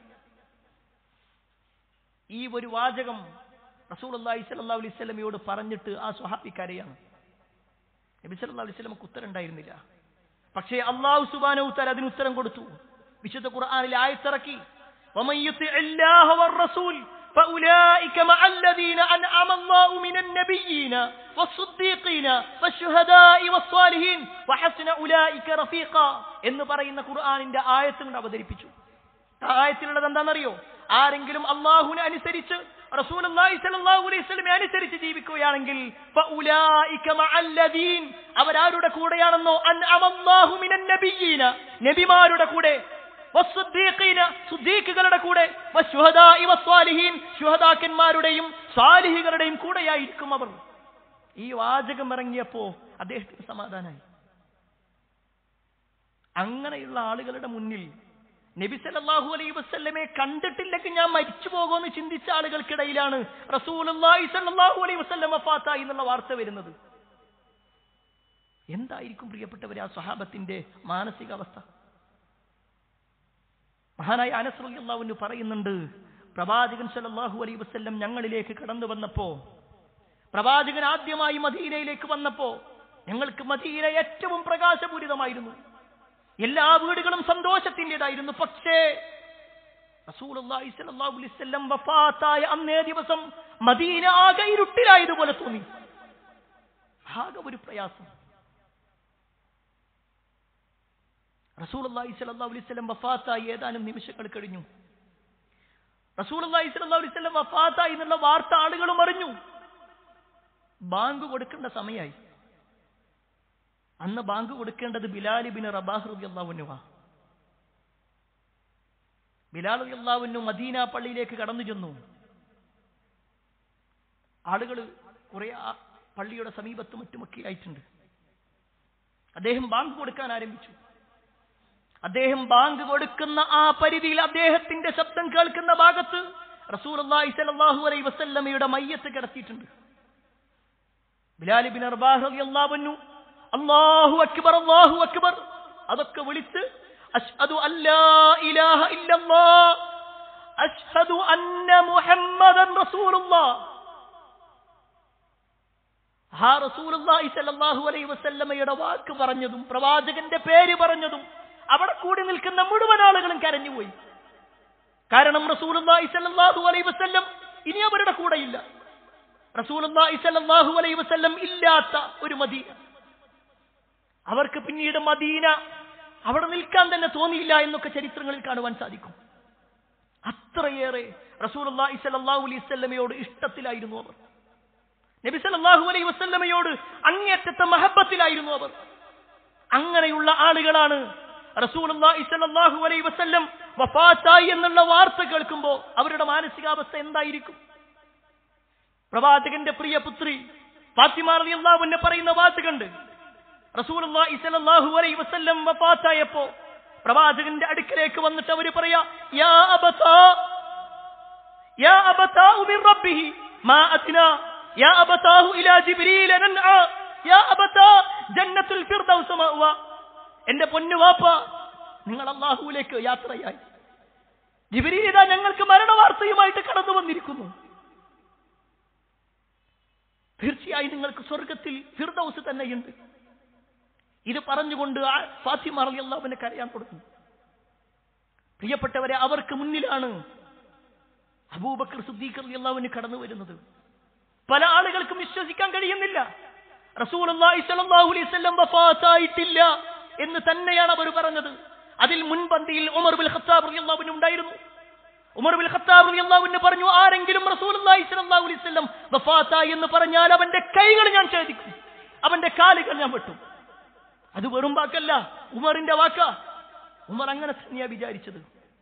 ഈ ഒരു വാചകം റസൂലുള്ളാഹി സ്വല്ലല്ലാഹു അലൈഹി വസല്ലമയോട് പറഞ്ഞിട്ട് ആ സ്വഹാബി കരയാണ്. നബി സല്ലല്ലാഹു അലൈഹി വസല്ലമക്ക് ഉത്തരം ഉണ്ടായിരുന്നില്ല. പക്ഷേ അല്ലാഹു സുബ്ഹാനഹു വ തആല അതിന് ഉത്തരം കൊടുത്തു. വിശുദ്ധ ഖുർആനിൽ ആയത്തിറക്കി, വമൻ യുതിഇല്ലാഹ വർ-റസൂൽ فأولئك مع الذين أنعم الله من النبيين والصديقين والشهداء والصالحين وحسن أولئك رفيقا എന്ന് പറയുന്ന ഖുർആനിന്റെ ആയത്ത് കൊണ്ട് അവതരിപ്പിച്ചു. ആ ആയത്തിലുള്ളത് എന്താണെന്നറിയോ? ആരെങ്കിലും അല്ലാഹുവിനെ അനുസരിച്ച് റസൂലുള്ളാഹി സ്വല്ലല്ലാഹു അലൈഹി വസല്ലമയെ അനുസരിച്ച് ജീവിക്കുകയാണെങ്കിൽ ഫഉലൈക മഅല്ലദീൻ, അവരാരുടെ കൂടെയാണെന്നോ അൻഅമല്ലാഹു മിനൻ നബിയ്യീന, നബിമാരുടെ കൂടെ, വസ്സുദ്ദീഖീന, സുദ്ദീഖുകളുടെ കൂടെ, വശുഹദാഇ വസ്സാലിഹീൻ, ശുഹദാക്കന്മാരുടെയും സാലിഹുകളുടെയും കൂടെയായിരിക്കും അവർ. ഈ വാചകം ഇറങ്ങിയപ്പോ അദ്ദേഹത്തിന് സമാധാനമായി. അങ്ങനെയുള്ള ആളുകളുടെ മുന്നിൽ നബി സല്ലല്ലാഹു അലൈഹി വസല്ലമയെ കണ്ടിട്ടില്ലെങ്കിൽ ഞാൻ മരിച്ചു പോകുമെന്ന് ചിന്തിച്ച ആളുകൾക്കിടയിലാണ് റസൂലുള്ളാഹി സ്വല്ലല്ലാഹു അലൈഹി വസല്ലം വഫാത്തായി എന്നുള്ള വാർത്ത വരുന്നത്. എന്തായിരിക്കും പ്രിയപ്പെട്ടവരെ ആ സ്വഹാബത്തിന്റെ മാനസികാവസ്ഥ? മഹാനായ അനസ് റളിയല്ലാഹു അൻഹു പറയുന്നുണ്ട്, പ്രവാചകൻ സല്ലല്ലാഹു അലൈഹി വസല്ലം ഞങ്ങളിലേക്ക് കടന്നു വന്നപ്പോ, പ്രവാചകൻ ആദ്യമായി മദീനയിലേക്ക് വന്നപ്പോ ഞങ്ങൾക്ക് മദീന ഏറ്റവും പ്രകാശപൂരിതമായിരുന്നു, എല്ലാ വീടുകളും സന്തോഷത്തിൻ്റെതായിരുന്നു. പക്ഷേ റസൂലുള്ളാഹി സ്വല്ലല്ലാഹു അലൈഹി വസല്ലം വഫാത്തായ അന്നേ ദിവസം മദീന ആകെ ഇരുട്ടിലായതുപോലെ തോന്നി, ആകെ ഒരു പ്രയാസം. റസൂലുള്ളാഹി സ്വല്ലല്ലാഹു അലൈഹി വസല്ലം വഫാത്തായി ഏതാനും നിമിഷങ്ങൾ കഴിഞ്ഞു. റസൂലുള്ളാഹി സ്വല്ലല്ലാഹു അലൈഹി വസല്ലം വഫാത്തായി എന്നുള്ള വാർത്ത ആളുകളും അറിഞ്ഞു. ബാങ്ക് കൊടുക്കേണ്ട സമയമായി. അന്ന് ബാങ്ക് കൊടുക്കേണ്ടത് ബിലാൽ ഇബ്നു റബാഹ് റളിയല്ലാഹു അൻഹു. ബിലാൽ റളിയല്ലാഹു അൻഹു മദീന പള്ളിയിലേക്ക് കടന്നു ചെന്നു. ആളുകൾ കുറെ പള്ളിയുടെ സമീപത്ത് മറ്റുമൊക്കെ ആയിട്ടുണ്ട്. അദ്ദേഹം ബാങ്ക് കൊടുക്കാൻ ആരംഭിച്ചു. അദ്ദേഹം ബാങ്ക് കൊടുക്കുന്ന ആ പരിധിയിൽ അദ്ദേഹത്തിന്റെ ശബ്ദം കേൾക്കുന്ന ഭാഗത്ത് റസൂലുള്ളാഹി സ്വല്ലല്ലാഹു അലൈഹി വസല്ലമയുടെ മയ്യത്ത് കിടത്തിയിട്ടുണ്ട്. ബിലാൽ ഇബ്നു റബാഹ് റളിയല്ലാഹു അൻഹു അല്ലാഹു അക്ബർ അല്ലാഹു അക്ബർ അതൊക്കെ വിളിച്ച് അശ്ഹദു അല്ലാ ഇലാഹ ഇല്ലല്ലാഹ് അശ്ഹദു അന്ന മുഹമ്മദൻ റസൂലുള്ളാഹ്, ആ റസൂലുള്ളാഹി സ്വല്ലല്ലാഹു അലൈഹി വസല്ലമയുടെ വാക്ക് പറഞ്ഞതും പ്രവാചകന്റെ പേര് പറഞ്ഞതും അവിടെ കൂടി നിൽക്കുന്ന മുഴുവൻ ആളുകളും കരഞ്ഞുപോയി. കാരണം റസൂലുള്ളാഹി സ്വല്ലല്ലാഹു അലൈഹി വസല്ലം ഇനി അവരുടെ കൂടെയില്ല. റസൂലുള്ളാഹി സ്വല്ലല്ലാഹു അലൈഹി വസല്ലം ഇല്ലാത്ത ഒരു മദീന, അവർക്ക് പിന്നീട് മദീന അവിടെ നിൽക്കാൻ തന്നെ തോന്നിയില്ല എന്നൊക്കെ ചരിത്രങ്ങളിൽ കാണുവാൻ സാധിക്കും. അത്രയേറെ റസൂലുള്ളാഹി സ്വല്ലല്ലാഹു അലൈഹി വസല്ലമയോട് ഇഷ്ടത്തിലായിരുന്നു അവർ. നബി സല്ലല്ലാഹു അലൈഹി വസല്ലമയോട് അങ്ങേയറ്റത്തെ മഹബത്തിലായിരുന്നു അവർ. അങ്ങനെയുള്ള ആളുകളാണ് റസൂലുള്ളാഹി സ്വല്ലല്ലാഹു അലൈഹി വസല്ലം വഫാത്തായി എന്നുള്ള വാർത്ത കേൾക്കുമ്പോൾ അവരുടെ മാനസികാവസ്ഥ എന്തായിരിക്കും? പ്രവാചകന്റെ പ്രിയ പുത്രി ഫാത്തിമ റളിയല്ലാഹു അൻഹ പറയുന്ന വാചകമുണ്ട്. റസൂലുള്ളാഹി സ്വല്ലല്ലാഹു അലൈഹി വസല്ലം വഫാത്തായപ്പോ പ്രവാചകന്റെ അടുക്കലേക്ക് വന്നിട്ട് അവർ പറയാ, യാ അബതാ യാ അബതാ മിൻ റബ്ബിഹി മാ അത്നാ യാ അബതാഹു ഇലാ ജിബ്രീൽ നൻആ യാ അബതാ ജന്നത്തുൽ ഫിർദൗസ് മഅവ, എന്റെ പൊന്നു വാപ്പ നിങ്ങൾ അല്ലാഹുവിലേക്ക് യാത്രയായി, ജിബ്രീൽ ഇതാ ഞങ്ങൾക്ക് മരണവാർത്തയുമായിട്ട് കടന്നു വന്നിരിക്കുന്നു, തീർച്ചയായും നിങ്ങൾക്ക് സ്വർഗത്തിൽ ഫിർദൗസ് തന്നെയുണ്ട്. ഇത് പറഞ്ഞുകൊണ്ട് ഫാത്തിമ റളിയല്ലാഹു അൻഹ കരയാൻ തുടങ്ങി. പ്രിയപ്പെട്ടവരെ, അവർക്ക് മുന്നിലാണ് അബൂബക്കർ സിദ്ദീഖ് റളിയല്ലാഹു അൻഹു കടന്നു വരുന്നത്. പല ആളുകൾക്കും വിശ്വസിക്കാൻ കഴിയുന്നില്ല. റസൂലുള്ളാഹി സ്വല്ലല്ലാഹു അലൈഹി വസല്ലം വഫാത്തായിട്ടില്ല എന്ന് തന്നെയാണ് അവർ പറഞ്ഞത്. അതിൽ മുൻപന്തിയിൽ ഉമർ ബിൻ ഖത്താബ് റളിയല്ലാഹു അൻഹു ഉണ്ടായിരുന്നു. ഉമർ ബിൻ ഖത്താബ് റളിയല്ലാഹു അൻഹു പറഞ്ഞു, ആരെങ്കിലും റസൂലുള്ളാഹി സ്വല്ലല്ലാഹു അലൈഹി വസല്ലം വഫാത്തായി എന്ന് പറഞ്ഞാൽ അവന്റെ കൈകൾ ഞാൻ ഛേദിക്കും, അവന്റെ കാലുകൾ ഞാൻ വെട്ടും. അത് വെറും വാക്കല്ല, ഉമറിന്റെ വാക്ക. ഉമർ അങ്ങനെ തന്നെയാ വിചാരിച്ചത്.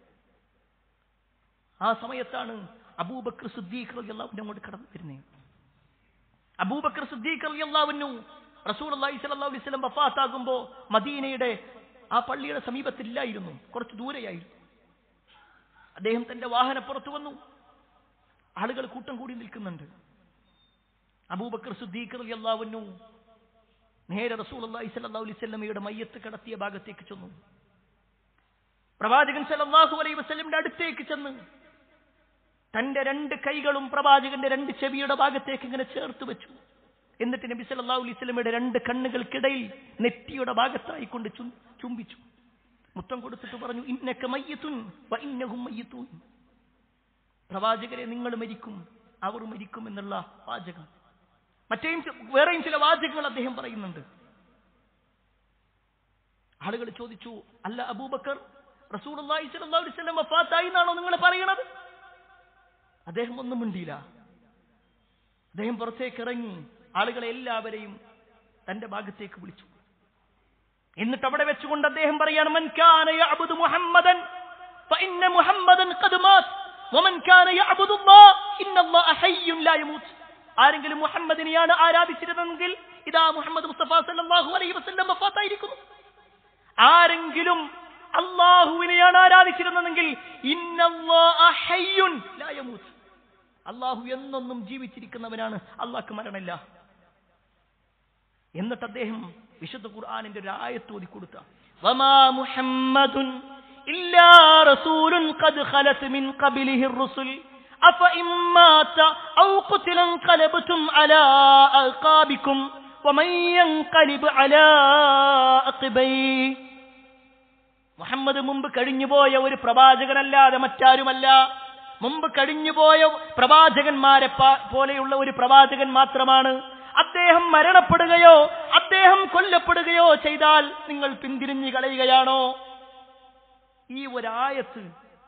ആ സമയത്താണ് അബൂബക്കർ സിദ്ദീഖ് റളിയല്ലാഹു അൻഹു അങ്ങോട്ട് കടന്നു വരുന്നത്. അബൂബക്കർ സിദ്ദീഖ് റളിയല്ലാഹു അൻഹു റസൂലുള്ളാഹി സ്വല്ലല്ലാഹു അലൈഹി വസല്ലം വഫാത്താകുമ്പോ മദീനയുടെ ആ പള്ളിയുടെ സമീപത്തില്ലായിരുന്നു, കുറച്ച് ദൂരെയായിരുന്നു. അദ്ദേഹം തന്റെ വാഹനപ്പുറത്ത് വന്നു. ആളുകൾ കൂട്ടം കൂടി നിൽക്കുന്നുണ്ട്. അബൂബക്കർ സിദ്ദീഖ് റളിയല്ലാഹു അൻഹു നേരെ റസൂലുള്ളാഹി സ്വല്ലല്ലാഹു അലൈഹി വസല്ലമയുടെ മയ്യത്ത് കിടത്തിയ ഭാഗത്തേക്ക് ചെന്നു. പ്രവാചകൻ സ്വല്ലല്ലാഹു അലൈഹി വസല്ലമയുടെ അടുത്തേക്ക് ചെന്ന് തന്റെ രണ്ട് കൈകളും പ്രവാചകന്റെ രണ്ട് ചെവിയുടെ ഭാഗത്തേക്ക് ഇങ്ങനെ ചേർത്ത് വെച്ചു. എന്നിട്ട് നബി സല്ലല്ലാഹു അലൈഹി വസല്ലമയുടെ രണ്ട് കണ്ണുകൾക്കിടയിൽ നെറ്റിയുടെ ഭാഗത്തായി കൊണ്ട് ചുംബിച്ചു. മുത്തം കൊടുത്തിട്ട് പറഞ്ഞു, ഇന്നക മയ്യിതുൻ വ ഇന്നഹും മയ്യിതൂൻ, പ്രവാചകരെ നിങ്ങൾ മരിക്കും, അവർ മരിക്കും എന്നുള്ള വാചകം. മറ്റേയും വേറെയും ചില വാചകങ്ങൾ അദ്ദേഹം പറയുന്നുണ്ട്. ആളുകൾ ചോദിച്ചു, അല്ല അബൂബക്കർ, റസൂലുള്ളാഹി സ്വല്ലല്ലാഹു അലൈഹി വസല്ലം വഫാത്തായി എന്നാണോ നിങ്ങൾ പറയുന്നത്? അദ്ദേഹം ഒന്നും മിണ്ടിയില്ല. അദ്ദേഹം പുറത്തേക്ക് ഇറങ്ങി ആളുകളെ എല്ലാവരെയും തന്റെ ഭാഗത്തേക്ക് വിളിച്ചു. എന്നിട്ട് അവിടെ വെച്ചുകൊണ്ട് അദ്ദേഹം പറയാണ്, മൻ കാന യഅബുദു മുഹമ്മദൻ ഫഇന്ന മുഹമ്മദൻ ഖദ് മാത് വമൻ കാന യഅബുദു അല്ലാഹ് ഇന്നല്ലാഹ ഹയ്യുൻ ലാ യമൂത്. ആരെങ്കിലും മുഹമ്മദിനെയാണ് ആരാധിച്ചിരുന്നതെങ്കിൽ ഇതാ മുഹമ്മദ് മുസ്തഫ സല്ലല്ലാഹു അലൈഹി വസല്ലം വഫാത്തായിരിക്കുന്നു. ആരെങ്കിലും അല്ലാഹുവിനെയാണ് ആരാധിച്ചിരുന്നതെങ്കിൽ ഇന്നല്ലാഹ ഹയ്യുൻ ലാ യമൂത്, അല്ലാഹു എന്നൊന്നും ജീവിച്ചിരിക്കുന്നവനാണ്, അല്ലാഹുക്ക് മരണമില്ല. എന്നിട്ട് അദ്ദേഹം വിശുദ്ധ ഖുർആനിന്റെ ഒരു ആയത്ത് ഓതി കൊടുത്ത, വമാ മുഹമ്മദുൻ ഇല്ലാ റസൂലുൻ ഖദ് ഖലത് മിൻ ഖബ്ലിഹിർ റുസുൽ അഫഇൻ മാത ഔ ഖുതില ഖലബതും അലാ അഖാബികും വമൻ യൻഖലിബ് അലാ അഖബൈ. മുഹമ്മദ് മുമ്പ് കഴിഞ്ഞുപോയ ഒരു പ്രവാചകനല്ലാതെ മറ്റാരുമല്ല. മുമ്പ് കഴിഞ്ഞുപോയ പ്രവാചകന്മാരെ പോലെയുള്ള ഒരു പ്രവാചകൻ മാത്രമാണ്. അദ്ദേഹം മരണപ്പെടുകയോ അദ്ദേഹം കൊല്ലപ്പെടുകയോ ചെയ്താൽ നിങ്ങൾ പിന്തിരിഞ്ഞു കളയുകയാണോ? ഈ ഒരായത്ത്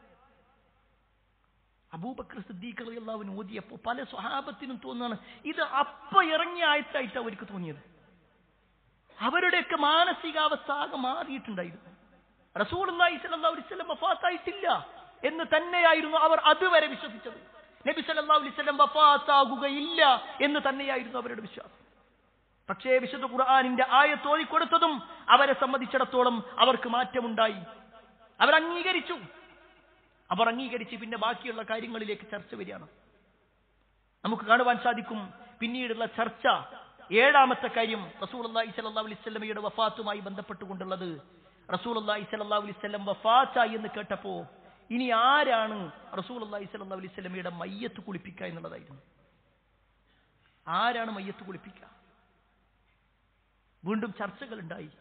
അബൂബക്കർ സിദ്ദീഖ് റളിയല്ലാഹു അൻഹു ഓതിയപ്പോൾ പല സ്വഹാബത്തിനും തോന്നുകയാണ് ഇത് അപ്പ ഇറങ്ങിയ ആയത്തായിട്ട് അവർക്ക് തോന്നിയത്. അവരുടെയൊക്കെ മാനസികാവസ്ഥ ആകെ മാറിയിട്ടുണ്ടായിരുന്നു. റസൂലുള്ളാഹി സ്വല്ലല്ലാഹു അലൈഹി വസല്ലം വഫാത്തായിട്ടില്ല എന്ന് തന്നെയായിരുന്നു അവർ അതുവരെ വിശ്വസിച്ചത്. നബി സല്ലല്ലാഹു അലൈഹി വസല്ലം വഫാത്താകുകയില്ല എന്ന് തന്നെയായിരുന്നു അവരുടെ വിശ്വാസം. പക്ഷേ വിശുദ്ധ ഖുർആനിന്റെ ആയത്ത് ഓതിക്കൊടുത്തതും അവരെ സംബന്ധിച്ചിടത്തോളം അവർക്ക് മാറ്റമുണ്ടായി. അവർ അംഗീകരിച്ചു. അവർ അംഗീകരിച്ച് പിന്നെ ബാക്കിയുള്ള കാര്യങ്ങളിലേക്ക് ചർച്ച വരികയാണ്. നമുക്ക് കാണുവാൻ സാധിക്കും പിന്നീടുള്ള ചർച്ച. ഏഴാമത്തെ കാര്യം റസൂലുള്ളാഹി സ്വല്ലല്ലാഹു അലൈഹി വസല്ലമയുടെ വഫാത്തുമായി ബന്ധപ്പെട്ടുകൊണ്ടുള്ളത്. റസൂലുള്ളാഹി സ്വല്ലല്ലാഹു അലൈഹി വസല്ലം വഫാത്തായി എന്ന് കേട്ടപ്പോ ഇനി ആരാണ് റസൂലുള്ളാഹി സ്വല്ലല്ലാഹു അലൈഹി വസല്ലമയുടെ മയ്യത്ത് കുളിപ്പിക്കുക എന്നുള്ളതായിരുന്നു. ആരാണ് മയ്യത്ത് കുളിപ്പിക്കുക? വീണ്ടും ചർച്ചകൾ ഉണ്ടായി.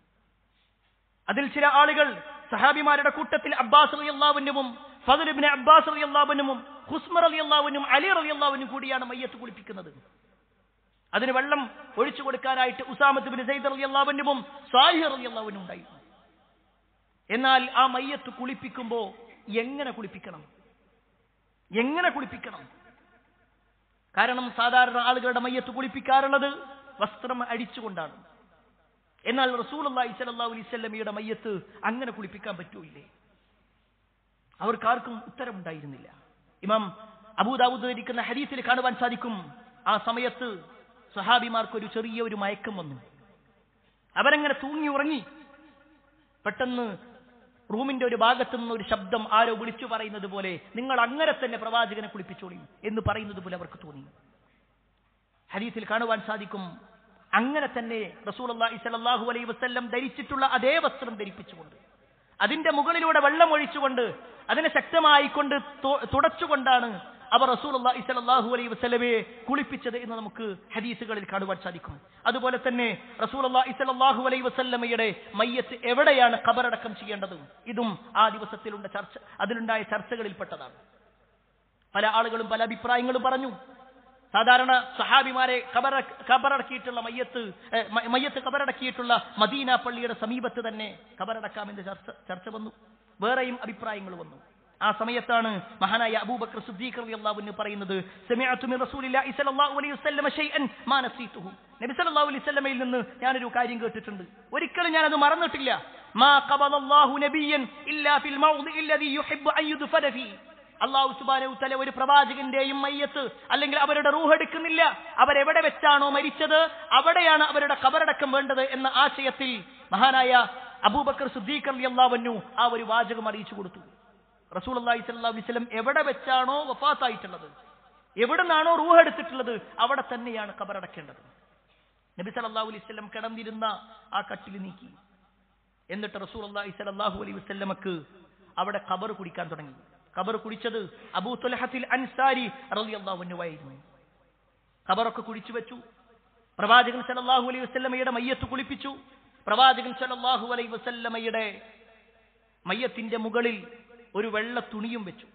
അതിൽ ചില ആളുകൾ സഹാബിമാരുടെ കൂട്ടത്തിൽ അബ്ബാസ് റളിയല്ലാഹു അൻഹുവും ഫദ്ൽ ഇബ്നു അബ്ബാസ് റളിയല്ലാഹു അൻഹുവും ഖുസ്മ റളിയല്ലാഹു അൻഹുവും അലി റളിയല്ലാഹു അൻഹുവും കൂടിയാണ് മയ്യത്ത് കുളിപ്പിക്കുന്നത്. അതിന് വെള്ളം ഒഴിച്ചു കൊടുക്കാനായിട്ട് ഉസാമത്ത് ഇബ്നു സൈദ് റളിയല്ലാഹു അൻഹുവും സാഹിർ റളിയല്ലാഹു അൻഹുവും ഉണ്ടായിരുന്നു. എന്നാൽ ആ മയ്യത്ത് കുളിപ്പിക്കുമ്പോ എങ്ങനെ കുളിപ്പിക്കണം എങ്ങനെ കുളിപ്പിക്കണം കാരണം സാധാരണ ആളുകളുടെ മയ്യത്ത് കുളിപ്പിക്കാറുള്ളത് വസ്ത്രം അടിച്ചുകൊണ്ടാണ്. എന്നാൽ റസൂലുള്ളാഹി സ്വല്ലല്ലാഹു അലൈഹി വസല്ലമയുടെ മയ്യത്ത് അങ്ങനെ കുളിപ്പിക്കാൻ പറ്റൂല്ലേ? അവർക്കാർക്കും ഉത്തരമുണ്ടായിരുന്നില്ല. ഇമാം അബൂ ദാവൂദ് ധരിക്കുന്ന ഹദീസിൽ കാണുവാൻ സാധിക്കും, ആ സമയത്ത് സ്വഹാബിമാർക്ക് ഒരു ചെറിയ ഒരു മയക്കം വന്നു. അവരങ്ങനെ തൂങ്ങി ഉറങ്ങി. പെട്ടെന്ന് റൂമിന്റെ ഒരു ഭാഗത്തു നിന്ന് ഒരു ശബ്ദം ആരോ വിളിച്ചു പറയുന്നത് പോലെ, നിങ്ങൾ അങ്ങനെ തന്നെ പ്രവാചകനെ കുളിപ്പിച്ചോളി എന്ന് പറയുന്നത് പോലെ അവർക്ക് തോന്നി. ഹദീസിൽ കാണുവാൻ സാധിക്കും, അങ്ങനെ തന്നെ റസൂലുള്ളാഹി സ്വല്ലല്ലാഹു അലൈഹി വസല്ലം ധരിച്ചിട്ടുള്ള അതേ വസ്ത്രം ധരിപ്പിച്ചുകൊണ്ട് അതിന്റെ മുകളിലൂടെ വെള്ളം ഒഴിച്ചുകൊണ്ട് അതിനെ ശക്തമായിക്കൊണ്ട് തുടച്ചുകൊണ്ടാണ് അവർ റസൂലുള്ളാഹി സ്വല്ലല്ലാഹു അലൈഹി വസല്ലമയെ കുളിപ്പിച്ചത് എന്ന് നമുക്ക് ഹദീസുകളിൽ കാണുവാൻ സാധിക്കും. അതുപോലെ തന്നെ റസൂലുള്ളാഹി സ്വല്ലല്ലാഹു അലൈഹി വസല്ലമയുടെ മയ്യത്ത് എവിടെയാണ് ഖബറടക്കം ചെയ്യേണ്ടത്, ഇതും ആ ദിവസത്തിലുണ്ട ചർച്ച അതിലുണ്ടായ ചർച്ചകളിൽപ്പെട്ടതാണ്. പല ആളുകളും പല അഭിപ്രായങ്ങളും പറഞ്ഞു. സാധാരണ സഹാബിമാരെ ഖബറ ഖബറടക്കിയിട്ടുള്ള മയ്യത്ത് മയ്യത്ത് ഖബറടക്കിയിട്ടുള്ള മദീന പള്ളിയുടെ സമീപത്ത് തന്നെ ഖബറടക്കാമെന്ന് ചർച്ച ചർച്ച വന്നു. വേറെയും അഭിപ്രായങ്ങൾ വന്നു. ആ സമയത്താണ് മഹാനായ അബൂബക്കർ സിദ്ദീഖ് റളിയല്ലാഹു അൻഹു പറയുന്നത്, സമിഅതു മിൻ റസൂലില്ലാഹി സ്വല്ലല്ലാഹു അലൈഹി വസല്ലം ഷൈഅൻ മാ നസീതുഹു. നബി സല്ലല്ലാഹു അലൈഹി വസല്ലമയിൽ നിന്ന് ഞാനൊരു കാര്യം കേട്ടിട്ടുണ്ട്, ഒരിക്കലും ഞാനത് മറന്നിട്ടില്ല. മാ ഖബലല്ലാഹു നബിയ്യൻ ഇല്ലാ ഫിൽ മൗദിഇ അല്ലദീ യുഹിബ്ബു അൻ യുദ്ഫന ഫീ. അല്ലാഹു സുബ്ഹാനഹു വ തആല ഒരു പ്രവാചകന്റെയും മയ്യത്ത് അല്ലെങ്കിൽ അവരുടെ റൂഹ് എടുക്കുന്നില്ല, അവരെവിടെ വെച്ചാണോ മരിച്ചത് അവിടെയാണ് അവരുടെ ഖബറടക്കം വേണ്ടത് എന്ന ആശയത്തിൽ മഹാനായ അബൂബക്കർ സിദ്ദീഖ് റളിയല്ലാഹു അൻഹു ആ ഒരു വാചകം അറിയിച്ചു കൊടുത്തു. റസൂലുള്ളാഹി സ്വല്ലല്ലാഹു അലൈഹി വസല്ലം എവിടെ വെച്ചാണോ വഫാത്തായിട്ടുള്ളത്, എവിടുന്നാണോ റൂഹ് എടുത്തിട്ടുള്ളത് അവിടെ തന്നെയാണ് ഖബറടക്കേണ്ടത്. നബി സല്ലല്ലാഹു അലൈഹി വസല്ലം കിടന്നിരുന്ന ആ കട്ടിൽ നീക്കി. എന്നിട്ട് റസൂലുള്ളാഹി സ്വല്ലല്ലാഹു അലൈഹി വസല്ലമക്ക് അവിടെ ഖബർ കുടിക്കാൻ തുടങ്ങി. ഖബർ കുടിച്ചത് അബൂ തുൽഹത്തിൽ അൻസാരി റളിയല്ലാഹു അൻഹു ആയിരുന്നു. ഖബറൊക്കെ കുടിച്ചു വെച്ചു. പ്രവാചകൻ സല്ലല്ലാഹു അലൈഹി വസല്ലമയുടെ മയ്യത്ത് കുളിപ്പിച്ചു. പ്രവാചകൻ സല്ലല്ലാഹു അലൈഹി വസല്ലമയുടെ മയ്യത്തിന്റെ മുകളിൽ ഒരു വെള്ള തുണിയും വെച്ചു.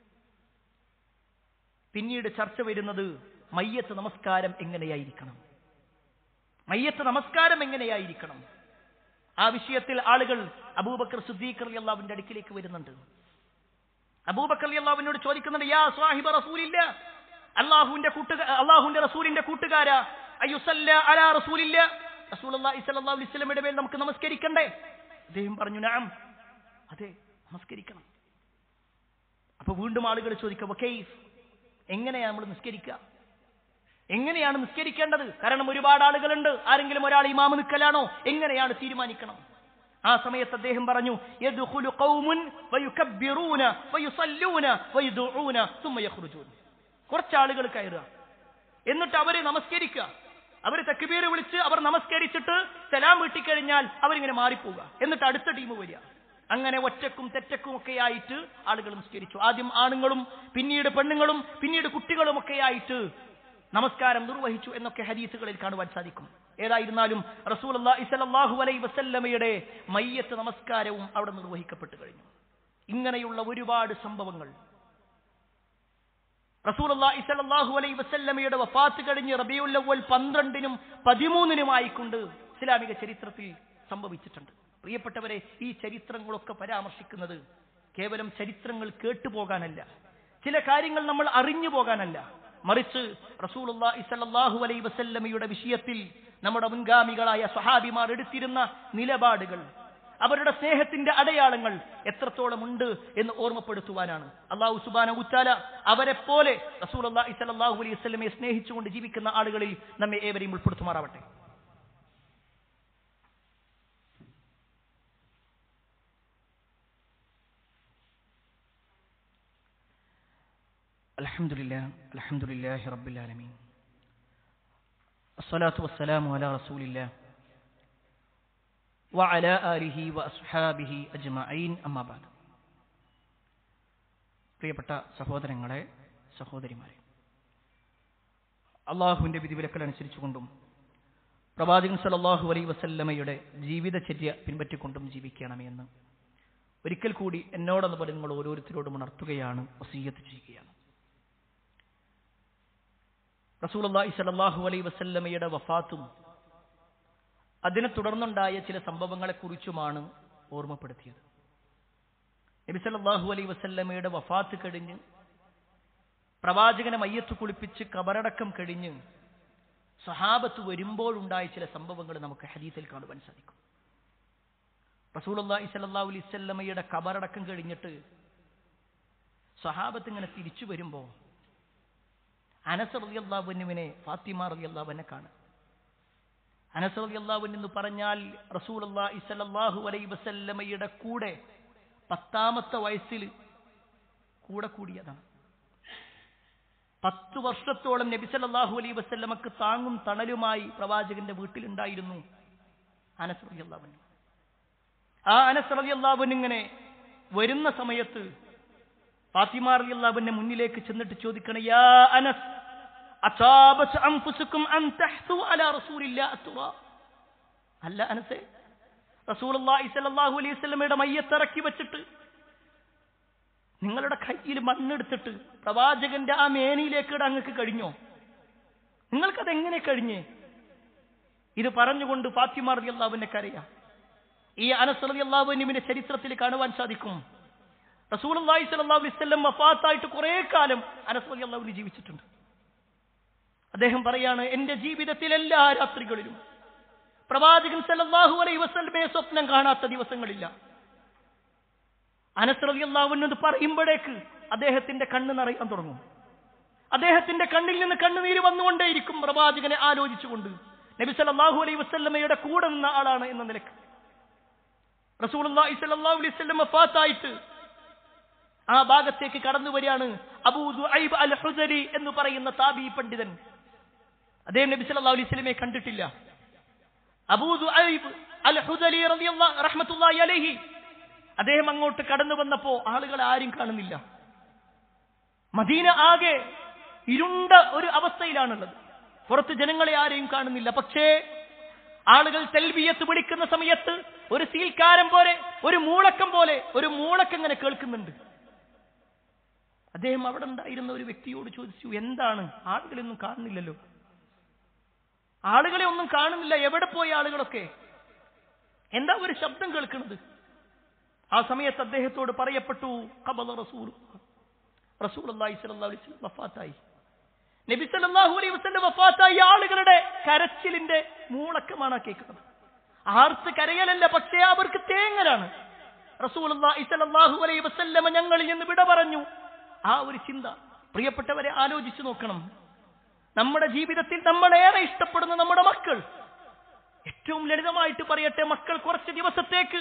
പിന്നീട് ചർച്ച വരുന്നത് മയ്യത്ത് നമസ്കാരം എങ്ങനെയായിരിക്കണം മയ്യത്ത് നമസ്കാരം എങ്ങനെയായിരിക്കണം ആ വിഷയത്തിൽ ആളുകൾ അബൂബക്കർ സിദ്ദീഖ് റളിയല്ലാഹുവിന്റെ അടുക്കിലേക്ക് വരുന്നുണ്ട്. അബൂബക്കർ റളിയല്ലാഹുവിനോട് ചോദിക്കുന്നുണ്ട്, യാ സ്വാഹിബ റസൂലില്ല, അല്ലാഹുവിന്റെ കൂട്ടുകാര അല്ലാഹുവിന്റെ റസൂലിന്റെ കൂട്ടുകാരാ, അയ്യുസല്ല അലാ റസൂലില്ല, റസൂലുള്ളാഹി സ്വല്ലല്ലാഹു അലൈഹി വസല്ലമയുടെ മേൽ നമുക്ക് നമസ്കരിക്കണ്ടേ? അദ്ദേഹം പറഞ്ഞു, നഅം, അതെ, നമസ്കരിക്കണം. അപ്പൊ വീണ്ടും ആളുകൾ ചോദിക്കുക, വകൈഫ്, എങ്ങനെയാണ് നമ്മൾ നിസ്കരിക്കുക, എങ്ങനെയാണ് നിസ്കരിക്കേണ്ടത്? കാരണം ഒരുപാട് ആളുകളുണ്ട്, ആരെങ്കിലും ഒരാൾ ഇമാമ് നിൽക്കലാണോ, എങ്ങനെയാണ് തീരുമാനിക്കണം? ആ സമയത്ത് അദ്ദേഹം പറഞ്ഞു, യദ്ഖുലു ഖൗമുൻ വയുകബ്ബിറൂന വയുസല്ലൂന വയദൂഊന സുമ്മ യഖ്റുജൂൻ. കുറച്ച് ആളുകൾ കയറുക, എന്നിട്ട് അവര് നമസ്കരിക്കുക, അവർ തക്ബീർ വിളിച്ച് അവർ നമസ്കരിച്ചിട്ട് സലാം വീട്ടിക്കഴിഞ്ഞാൽ അവരിങ്ങനെ മാറിപ്പോവുക, എന്നിട്ട് അടുത്ത ടീം വരിക. അങ്ങനെ ഒറ്റക്കും തെറ്റക്കും ഒക്കെ ആയിട്ട് ആളുകൾ നിസ്കരിച്ചു. ആദ്യം ആണുങ്ങളും പിന്നീട് പെണ്ണുങ്ങളും പിന്നീട് കുട്ടികളും ഒക്കെ ആയിട്ട് നമസ്കാരം നിർവഹിച്ചു എന്നൊക്കെ ഹദീസുകളിൽ കാണുവാൻ സാധിക്കും. ഏതായിരുന്നാലും റസൂലുള്ളാഹി സ്വല്ലല്ലാഹു അലൈഹി വസല്ലമയുടെ മയ്യത്ത് നമസ്കാരവും അവിടെ നിർവഹിക്കപ്പെട്ടു കഴിഞ്ഞു. ഇങ്ങനെയുള്ള ഒരുപാട് സംഭവങ്ങൾ റസൂലുള്ളാഹി സ്വല്ലല്ലാഹു അലൈഹി വസല്ലമയുടെ വഫാത്ത് കഴിഞ്ഞ് റബീഉൽ അവ്വൽ പന്ത്രണ്ടിനും പതിമൂന്നിനുമായിക്കൊണ്ട് ഇസ്ലാമിക ചരിത്രത്തിൽ സംഭവിച്ചിട്ടുണ്ട്. പ്രിയപ്പെട്ടവരെ, ഈ ചരിത്രങ്ങളൊക്കെ പരാമർശിക്കുന്നത് കേവലം ചരിത്രങ്ങൾ കേട്ടുപോകാനല്ല, ചില കാര്യങ്ങൾ നമ്മൾ അറിഞ്ഞു പോകാനല്ല, മറിച്ച് റസൂലുള്ളാഹി സ്വല്ലല്ലാഹു അലൈഹി വസല്ലമയുടെ വിഷയത്തിൽ നമ്മുടെ മുൻഗാമികളായ സ്വഹാബിമാർ എടുത്തിരുന്ന നിലപാടുകൾ, അവരുടെ സ്നേഹത്തിന്റെ അടയാളങ്ങൾ എത്രത്തോളം ഉണ്ട് എന്ന് ഓർമ്മപ്പെടുത്തുവാനാണ്. അല്ലാഹു സുബ്ഹാനഹു വതആല അവരെ പോലെ റസൂലുള്ളാഹി സ്വല്ലല്ലാഹു അലൈഹി വസല്ലമയെ സ്നേഹിച്ചുകൊണ്ട് ജീവിക്കുന്ന ആളുകളിൽ നമ്മെ ഏവരെയും ഉൾപ്പെടുത്തുമാറാവട്ടെ. അൽഹംദുലില്ലാഹ് അൽഹംദുലില്ലാഹി റബ്ബിൽ ആലമീൻ അസ്സലാത്തു വസ്സലാമു അലാ റസൂലില്ലാഹ് വഅലാ ആലിഹി വഅസ്ഹാബിഹി അജ്മഈൻ, അമ്മാ ബഅദ്. പ്രിയപ്പെട്ട സഹോദരങ്ങളെ, സഹോദരിമാരെ, അള്ളാഹുവിന്റെ വിധിവിലക്കൽ അനുസരിച്ചുകൊണ്ടും പ്രവാചകൻ സല്ലല്ലാഹു അലൈഹി വസല്ലമയുടെ ജീവിതചര്യ പിൻപറ്റിക്കൊണ്ടും ജീവിക്കണമെന്ന് ഒരിക്കൽ കൂടി എന്നോടെന്ന് പറഞ്ഞ് നിങ്ങൾ ഓരോരുത്തരോടും ഉണർത്തുകയാണ്, വസിയ്യത്ത് ചെയ്യുകയാണ്. റസൂലുള്ളാഹി സ്വല്ലല്ലാഹു അലൈഹി വസല്ലമയുടെ വഫാത്തും അതിനെ തുടർന്നുണ്ടായ ചില സംഭവങ്ങളെക്കുറിച്ചുമാണ് ഓർമ്മപ്പെടുത്തിയത്. നബി സല്ലല്ലാഹു അലൈഹി വസല്ലമയുടെ വഫാത്ത് കഴിഞ്ഞ് പ്രവാചകനെ മയ്യത്ത് കുളിപ്പിച്ച് കബറടക്കം കഴിഞ്ഞ് സഹാബത്ത് വരുമ്പോഴുണ്ടായ ചില സംഭവങ്ങൾ നമുക്ക് ഹദീസിൽ കാണുവാൻ സാധിക്കും. റസൂലുള്ളാഹി സ്വല്ലല്ലാഹു അലൈഹി വസല്ലമയുടെ കബറടക്കം കഴിഞ്ഞിട്ട് സഹാബത്ത് ഇങ്ങനെ തിരിച്ചു വരുമ്പോൾ അനസ് റളിയല്ലാഹു അൻഹുവിനെ ഫാത്തിമ റളിയല്ലാഹു അൻഹ കാണും. അനസ് റളിയല്ലാഹു അൻഹു എന്ന് പറഞ്ഞാൽ റസൂലുള്ളാഹി സ്വല്ലല്ലാഹു അലൈഹി വസല്ലമയുടെ കൂടെ പത്താമത്തെ വയസ്സിൽ കൂടെ കൂടിയതാണ്. പത്ത് വർഷത്തോളം നബി സല്ലല്ലാഹു അലൈഹി വസല്ലമക്ക് താങ്ങും തണലുമായി പ്രവാചകന്റെ വീട്ടിലുണ്ടായിരുന്നു അനസ് റളിയല്ലാഹു അൻഹു. ആ അനസ് റളിയല്ലാഹു അൻഹു ഇങ്ങനെ വരുന്ന സമയത്ത് ഫാത്തിമ റളിയല്ലാഹു അൻഹ മുന്നിലേക്ക് ചെന്നിട്ട് ചോദിക്കണം, യാ അനസ് അതാബത് അൻഫുസുകും അൻ തഹ്തു അലാ റസൂലില്ലാഹി അത്തുറാ. അല്ല അനസേ, റസൂലുള്ളാഹി സ്വല്ലല്ലാഹു അലൈഹി വസല്ലമയുടെ മയ്യത്ത് ഇറക്കി വെച്ചിട്ട് നിങ്ങളുടെ കയ്യിൽ മണ്ണെടുത്തിട്ട് പ്രവാചകന്റെ ആ മേനിയിലേക്ക് ഇടാൻ നിങ്ങൾക്ക് കഴിഞ്ഞോ? നിങ്ങൾക്കതെങ്ങനെ കഴിഞ്ഞേ? ഇത് പറഞ്ഞുകൊണ്ട് ഫാത്തിമ റളിയല്ലാഹു അൻഹ കരയാ. ഈ അനസ് റളിയല്ലാഹു അൻഹുവിന്റെ ചരിത്രത്തിൽ കാണുവാൻ സാധിക്കും, റസൂലുള്ളാഹി സ്വല്ലല്ലാഹു അലൈഹി വസല്ലം വഫാത്തായിട്ട് കുറേ കാലം അനസ് റളിയല്ലാഹു അൻഹു ജീവിച്ചിട്ടുണ്ട്. അദ്ദേഹം പറയാണ്, എന്റെ ജീവിതത്തിൽ എല്ലാ രാത്രികളിലും പ്രവാചകൻ സല്ലല്ലാഹു അലൈഹി വസല്ലമയെ സ്വപ്നം കാണാത്ത ദിവസങ്ങളില്ല. അനസ് റളിയല്ലാഹു അൻഹു പറയുമ്പോഴേക്ക് അദ്ദേഹത്തിന്റെ കണ്ണ് നിറയാൻ തുടങ്ങും. അദ്ദേഹത്തിന്റെ കണ്ണിൽ നിന്ന് കണ്ണുനീര് വന്നുകൊണ്ടേയിരിക്കും പ്രവാചകനെ ആലോചിച്ചുകൊണ്ട്. നബി സല്ലല്ലാഹു അലൈഹി വസല്ലമയുടെ കൂടെ നിന്ന ആളാണ് എന്ന നിലക്ക്. റസൂലുള്ളാഹി സ്വല്ലല്ലാഹു അലൈഹി വസല്ലം വഫാത്തായിട്ട് ആ ഭാഗത്തേക്ക് കടന്നു വരികയാണ് അബൂ ദുഐബ് അൽ ഹുദരി എന്ന് പറയുന്ന താബിഈ പണ്ഡിതൻ. അദ്ദേഹം നബി സല്ലല്ലാഹു അലൈഹി വസല്ലമയെ കണ്ടിട്ടില്ല. അബൂ ദുഐബ് അൽ ഹുദരി റളിയല്ലാഹു റഹ്മത്തുള്ളാഹി അലൈഹി അദ്ദേഹം അങ്ങോട്ട് കടന്നു വന്നപ്പോ ആളുകൾ ആരും കാണുന്നില്ല. മദീന ആകെ ഇരുണ്ട ഒരു അവസ്ഥയിലാണുള്ളത്. പുറത്ത് ജനങ്ങളെ ആരെയും കാണുന്നില്ല. പക്ഷേ ആളുകൾ തൽബിയത്ത് വിളിക്കുന്ന സമയത്ത് ഒരു സീൽക്കാരം പോലെ, ഒരു മൂളക്കം പോലെ ഒരു മൂളക്കം ഇങ്ങനെ കേൾക്കുന്നുണ്ട്. അദ്ദേഹം അവിടെ ഉണ്ടായിരുന്ന ഒരു വ്യക്തിയോട് ചോദിച്ചു, എന്താണ്, ആളുകളെയൊന്നും കാണുന്നില്ലല്ലോ, ആളുകളെ ഒന്നും കാണുന്നില്ല, എവിടെ പോയി ആളുകളൊക്കെ, എന്താ ഒരു ശബ്ദം കേൾക്കുന്നത്? ആ സമയത്ത് അദ്ദേഹത്തോട് പറയപ്പെട്ടു ഖബല റസൂൽ റസൂലുള്ളാഹി സ്വല്ലല്ലാഹു അലൈഹി വസല്ലം വഫാത്തായി. നബി സല്ലല്ലാഹു അലൈഹി വസല്ലം വഫാത്തായി. ആളുകളുടെ കരച്ചിലിന്റെ മൂളക്കമാണ് കേൾക്കുന്നത്. ആർത്ത് കരയലല്ല, പക്ഷേ അവർക്ക് തേങ്ങലാണ്. റസൂലുള്ളാഹി സ്വല്ലല്ലാഹു അലൈഹി വസല്ലം ഞങ്ങളിൽ നിന്ന് വിട പറഞ്ഞു. ആ ഒരു ചിന്ത പ്രിയപ്പെട്ടവരെ ആലോചിച്ചു നോക്കണം. നമ്മുടെ ജീവിതത്തിൽ നമ്മളേറെ ഇഷ്ടപ്പെടുന്ന നമ്മുടെ മക്കൾ, ഏറ്റവും ലളിതമായിട്ട് പറയട്ടെ, മക്കൾ കുറച്ച് ദിവസത്തേക്ക്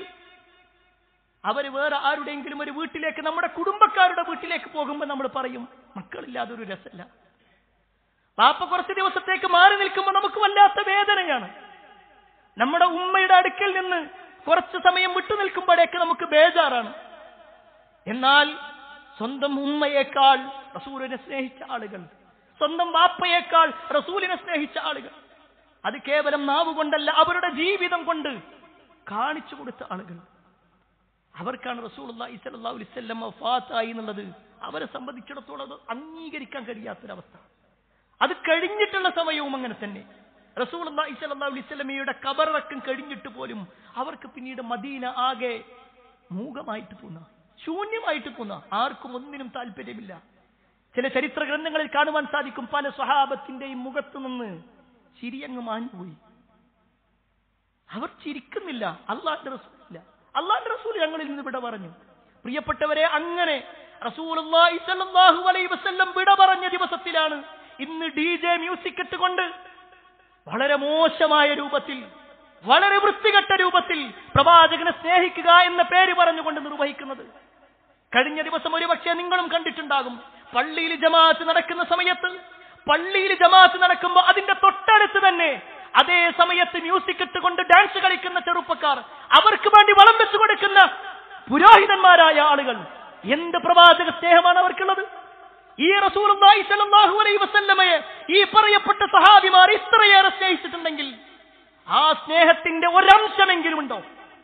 അവര് വേറെ ആരുടെയെങ്കിലും ഒരു വീട്ടിലേക്ക്, നമ്മുടെ കുടുംബക്കാരുടെ വീട്ടിലേക്ക് പോകുമ്പോൾ നമ്മൾ പറയും മക്കളില്ലാതെ ഒരു രസമില്ല. പാപ്പ കുറച്ച് ദിവസത്തേക്ക് മാറി നിൽക്കുമ്പോൾ നമുക്ക് വല്ലാത്ത വേദനയാണ്. നമ്മുടെ ഉമ്മയുടെ അടുക്കൽ നിന്ന് കുറച്ച് സമയം വിട്ടു നിൽക്കുമ്പോഴേക്ക് നമുക്ക് ബേജാറാണ്. എന്നാൽ സ്വന്തം ഉമ്മയേക്കാൾ റസൂലിനെ സ്നേഹിച്ച ആളുകൾ, സ്വന്തം വാപ്പയേക്കാൾ റസൂലിനെ സ്നേഹിച്ച ആളുകൾ, അത് കേവലം നാവ് കൊണ്ടല്ല, അവരുടെ ജീവിതം കൊണ്ട് കാണിച്ചു കൊടുത്ത ആളുകൾ, അവർക്കാണ് റസൂലുള്ളാഹി സ്വല്ലല്ലാഹു അലൈഹി വസല്ലം വഫാത്തായി എന്നുള്ളത് അവരെ സംബന്ധിച്ചിടത്തോളം അത് അംഗീകരിക്കാൻ കഴിയാത്തൊരവസ്ഥ. അത് കഴിഞ്ഞിട്ടുള്ള സമയവും അങ്ങനെ തന്നെ. റസൂലുള്ളാഹി സ്വല്ലല്ലാഹു അലൈഹി വസല്ലമയുടെ ഖബറടക്കം കഴിഞ്ഞിട്ട് പോലും അവർക്ക് പിന്നീട് മദീന ആകെ മൂകമായിട്ട് പോന്ന, ശൂന്യമായിട്ട് പോന്ന, ആർക്കും ഒന്നിനും താല്പര്യമില്ല. ചില ചരിത്ര ഗ്രന്ഥങ്ങളിൽ കാണുവാൻ സാധിക്കും, പല സ്വഹാബത്തിന്റെയും മുഖത്ത് നിന്ന് ചിരിയങ്ങ് മാഞ്ഞുപോയി. അവർ ചിരിക്കുന്നില്ല. അല്ലാഹുവിന്റെ റസൂലില്ല, അല്ലാഹുവിന്റെ റസൂൽ ഞങ്ങളിൽ നിന്ന് വിട പറഞ്ഞു. പ്രിയപ്പെട്ടവരെ, അങ്ങനെ റസൂലുള്ളാഹി സ്വല്ലല്ലാഹു അലൈഹി വസല്ലം വിട പറഞ്ഞ ദിവസത്തിലാണ് ഇന്ന് ഡി ജെ മ്യൂസിക് ഇട്ടുകൊണ്ട് വളരെ മോശമായ രൂപത്തിൽ, വളരെ വൃത്തികെട്ട രൂപത്തിൽ പ്രവാചകനെ സ്നേഹിക്കുക എന്ന പേര് പറഞ്ഞുകൊണ്ട് നിർവഹിക്കുന്നത്. കഴിഞ്ഞ ദിവസം ഒരുപക്ഷെ നിങ്ങളും കണ്ടിട്ടുണ്ടാകും, പള്ളിയിൽ ജമാഅത്ത് നടക്കുന്ന സമയത്ത്, പള്ളിയിൽ ജമാഅത്ത് നടക്കുമ്പോൾ അതിന്റെ തൊട്ടടുത്ത് തന്നെ അതേ സമയത്ത് മ്യൂസിക് ഇട്ടുകൊണ്ട് ഡാൻസ് കളിക്കുന്ന ചെറുപ്പക്കാർ, അവർക്ക് വേണ്ടി വളം വെച്ചു കൊടുക്കുന്ന പുരോഹിതന്മാരായ ആളുകൾ. എന്ത് പ്രവാചക സ്നേഹമാണ് അവർക്കുള്ളത്! ഈ റസൂലുള്ളാഹി സ്വല്ലല്ലാഹു അലൈഹി വസല്ലമയെ ഈ പറയപ്പെട്ട സഹാബിമാർ ഇത്രയേറെ സ്നേഹിച്ചിട്ടുണ്ടെങ്കിൽ ആ സ്നേഹത്തിന്റെ ഒരംശമെങ്കിലും ഉണ്ടോ?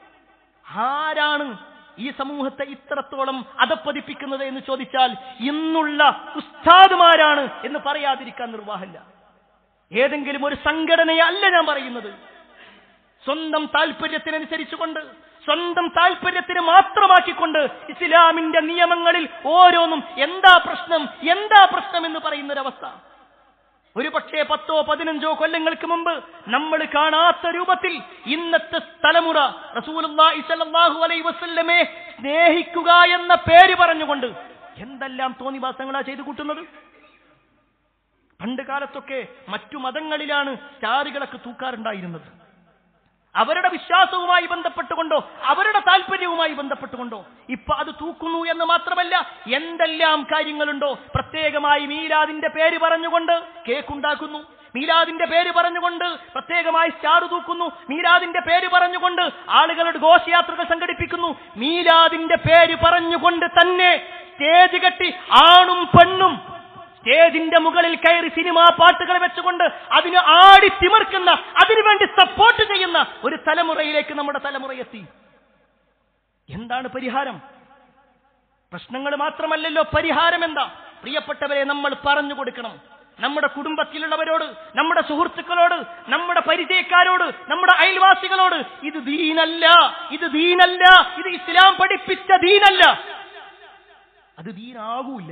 ആരാണ് ഈ സമൂഹത്തെ ഇത്രത്തോളം അധപ്പതിപ്പിക്കുന്നത് എന്ന് ചോദിച്ചാൽ ഇന്നുള്ള ഉസ്താദുമാരാണ് എന്ന് പറയാതിരിക്കാൻ നിർവാഹമില്ല. ഏതെങ്കിലും ഒരു സംഘടനയെ അല്ല ഞാൻ പറയുന്നത്. സ്വന്തം താല്പര്യത്തിനനുസരിച്ചുകൊണ്ട്, സ്വന്തം താല്പര്യത്തിന് മാത്രമാക്കിക്കൊണ്ട് ഇസ്ലാമിന്റെ നിയമങ്ങളിൽ ഓരോന്നും എന്താ പ്രശ്നം എന്താ പ്രശ്നം എന്ന് പറയുന്നൊരവസ്ഥ. ഒരു പക്ഷേ പത്തോ പതിനഞ്ചോ കൊല്ലങ്ങൾക്ക് മുമ്പ് നമ്മൾ കാണാത്ത രൂപത്തിൽ ഇന്നത്തെ തലമുറ റസൂലുള്ളാഹി സ്വല്ലല്ലാഹു അലൈഹി വസല്ലമയെ സ്നേഹിക്കുക എന്ന പേര് പറഞ്ഞുകൊണ്ട് എന്തെല്ലാം തോന്നിവാസങ്ങളാ ചെയ്തു കൂട്ടുന്നത്. പണ്ട് കാലത്തൊക്കെ മറ്റു മതങ്ങളിലാണ് സ്റ്റാറുകളൊക്കെ തൂക്കാറുണ്ടായിരുന്നത്. അവരുടെ വിശ്വാസവുമായി ബന്ധപ്പെട്ടുകൊണ്ടോ അവരുടെ താല്പര്യവുമായി ബന്ധപ്പെട്ടുകൊണ്ടോ. ഇപ്പൊ അത് തൂക്കുന്നു എന്ന് മാത്രമല്ല, എന്തെല്ലാം കാര്യങ്ങളുണ്ടോ, പ്രത്യേകമായി മീലാദിന്റെ പേര് പറഞ്ഞുകൊണ്ട് കേക്കുണ്ടാക്കുന്നു, മീലാദിന്റെ പേര് പറഞ്ഞുകൊണ്ട് പ്രത്യേകമായി സ്റ്റാർ തൂക്കുന്നു, മീലാദിന്റെ പേര് പറഞ്ഞുകൊണ്ട് ആളുകളുടെ ഘോഷയാത്രകൾ സംഘടിപ്പിക്കുന്നു, മീലാദിന്റെ പേര് പറഞ്ഞുകൊണ്ട് തന്നെ സ്റ്റേജ് കെട്ടി ആണും പെണ്ണും സ്റ്റേജിന്റെ മുകളിൽ കയറി സിനിമാ പാട്ടുകൾ വെച്ചുകൊണ്ട് അതിന് ആടി തിമിർക്കുന്ന, അതിനുവേണ്ടി സപ്പോർട്ട് ചെയ്യുന്ന ഒരു തലമുറയിലേക്ക് നമ്മുടെ തലമുറയെത്തി. എന്താണ് പരിഹാരം? പ്രശ്നങ്ങൾ മാത്രമല്ലല്ലോ പരിഹാരം. എന്താ പ്രിയപ്പെട്ടവരെ, നമ്മൾ പറഞ്ഞു കൊടുക്കണം. നമ്മുടെ കുടുംബത്തിലുള്ളവരോട്, നമ്മുടെ സുഹൃത്തുക്കളോട്, നമ്മുടെ പരിചയക്കാരോട്, നമ്മുടെ അയൽവാസികളോട്, ഇത് ദീനല്ല, ഇത് ദീനല്ല, ഇത് ഇസ്ലാം പഠിപ്പിച്ച ദീനല്ല, അത് ദീനാകൂല.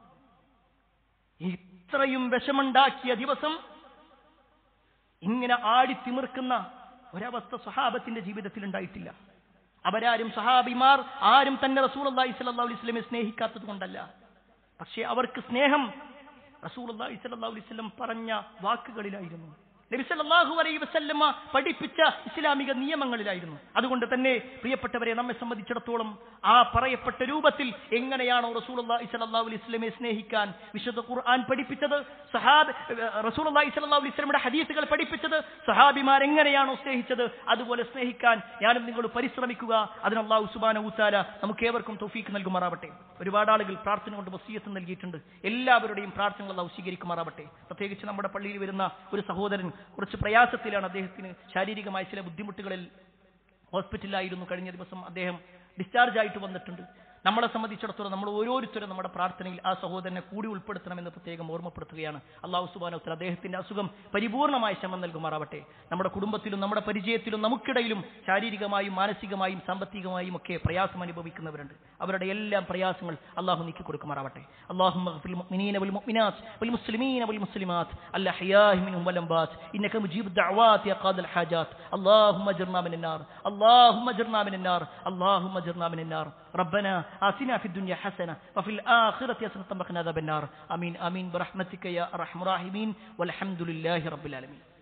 ഇത്രയും വിഷമുണ്ടാക്കിയ ദിവസം ഇങ്ങനെ ആടിത്തിമിർക്കുന്ന ഒരവസ്ഥ സ്വഹാബത്തിന്റെ ജീവിതത്തിൽ ഉണ്ടായിട്ടില്ല. അവരാരും, സഹാബിമാർ ആരും തന്നെ റസൂലുള്ളാഹി സ്വല്ലല്ലാഹു അലൈഹി വസല്ലമയെ സ്നേഹിക്കാത്തത് കൊണ്ടല്ല, പക്ഷേ അവർക്ക് സ്നേഹം റസൂലുള്ളാഹി സ്വല്ലല്ലാഹു അലൈഹി വസല്ലം പറഞ്ഞ വാക്കുകളിലായിരുന്നു, നബി സല്ലല്ലാഹു അലൈഹി വസല്ലമ പഠിപ്പിച്ച ഇസ്ലാമിക നിയമങ്ങളിലായിരുന്നു. അതുകൊണ്ട് തന്നെ പ്രിയപ്പെട്ടവരെ, നമ്മെ സംബന്ധിച്ചിടത്തോളം ആ പറയപ്പെട്ട രൂപത്തിൽ എങ്ങനെയാണോ റസൂലുള്ളാഹി സ്വല്ലല്ലാഹു അലൈഹി വസല്ലമയെ സ്നേഹിക്കാൻ വിശുദ്ധ ഖുർആൻ പഠിപ്പിച്ചത്, സഹാബ റസൂലുള്ളാഹി സ്വല്ലല്ലാഹു അലൈഹി വസല്ലമയുടെ ഹദീസുകൾ പഠിപ്പിച്ചത്, സഹാബിമാർ എങ്ങനെയാണോ സ്നേഹിച്ചത്, അതുപോലെ സ്നേഹിക്കാൻ ഞാനും നിങ്ങൾ പരിശ്രമിക്കുക. അതിന് അല്ലാഹു സുബ്ഹാനഹു വ തആല നമുക്ക് ഏവർക്കും തൗഫീഖ് നൽകുമാറാവട്ടെ. ഒരുപാട് ആളുകൾ പ്രാർത്ഥന കൊണ്ട് വസിയത്ത് നൽകിയിട്ടുണ്ട്. എല്ലാവരുടെയും പ്രാർത്ഥനകൾ അല്ലാഹു സ്വീകരിക്കുമാറാവട്ടെ. പ്രത്യേകിച്ച് നമ്മുടെ പള്ളിയിൽ വരുന്ന ഒരു സഹോദരൻ കുറച്ച് പ്രയാസത്തിലാണ്. അദ്ദേഹത്തിന് ശാരീരികമായ ചില ബുദ്ധിമുട്ടുകളിൽ ഹോസ്പിറ്റലിലായിരുന്നു. കഴിഞ്ഞ ദിവസം അദ്ദേഹം ഡിസ്ചാർജ് ആയിട്ട് വന്നിട്ടുണ്ട്. നമ്മളെ സംബന്ധിച്ചിടത്തോളം നമ്മൾ ഓരോരുത്തരും നമ്മുടെ പ്രാർത്ഥനയിൽ ആ സഹോദരനെ കൂടി ഉൾപ്പെടുത്തണമെന്ന് പ്രത്യേകം ഓർമ്മപ്പെടുത്തുകയാണ്. അല്ലാഹു സുബ്ഹാനഹു വ തആല അദ്ദേഹത്തിന്റെ അസുഖം പരിപൂർണമായ ശമനം നൽകുമാറാവട്ടെ. നമ്മുടെ കുടുംബത്തിലും നമ്മുടെ പരിചയത്തിലും നമുക്കിടയിലും ശാരീരികമായും മാനസികമായും സാമ്പത്തികമായും ഒക്കെ പ്രയാസം അനുഭവിക്കുന്നവരുണ്ട്. അവരുടെ എല്ലാം പ്രയാസങ്ങൾ അല്ലാഹു നീക്കി കൊടുക്കുമാറാവട്ടെ. അല്ലാഹുമ്മ ഗ്ഫിർ മുഅ്മിനീന വൽ മുഅ്മിനാത്ത് വൽ മുസ്ലിമീന വൽ മുസ്ലിമാത്ത് അൽ അഹ്യാഇ മിൻഹും വൽ അംവാത്ത് ഇന്നക മുജീബു ദഅവാതി യാ ഖാദിൽ ഹാജാത്ത്. اللهم اجرنا من النار اللهم اجرنا من النار اللهم اجرنا من النار ربنا آتنا في الدنيا حسنة وفي الآخرة حسنة وقنا عذاب النار آمين آمين برحمتك يا أرحم الراحمين والحمد لله رب العالمين.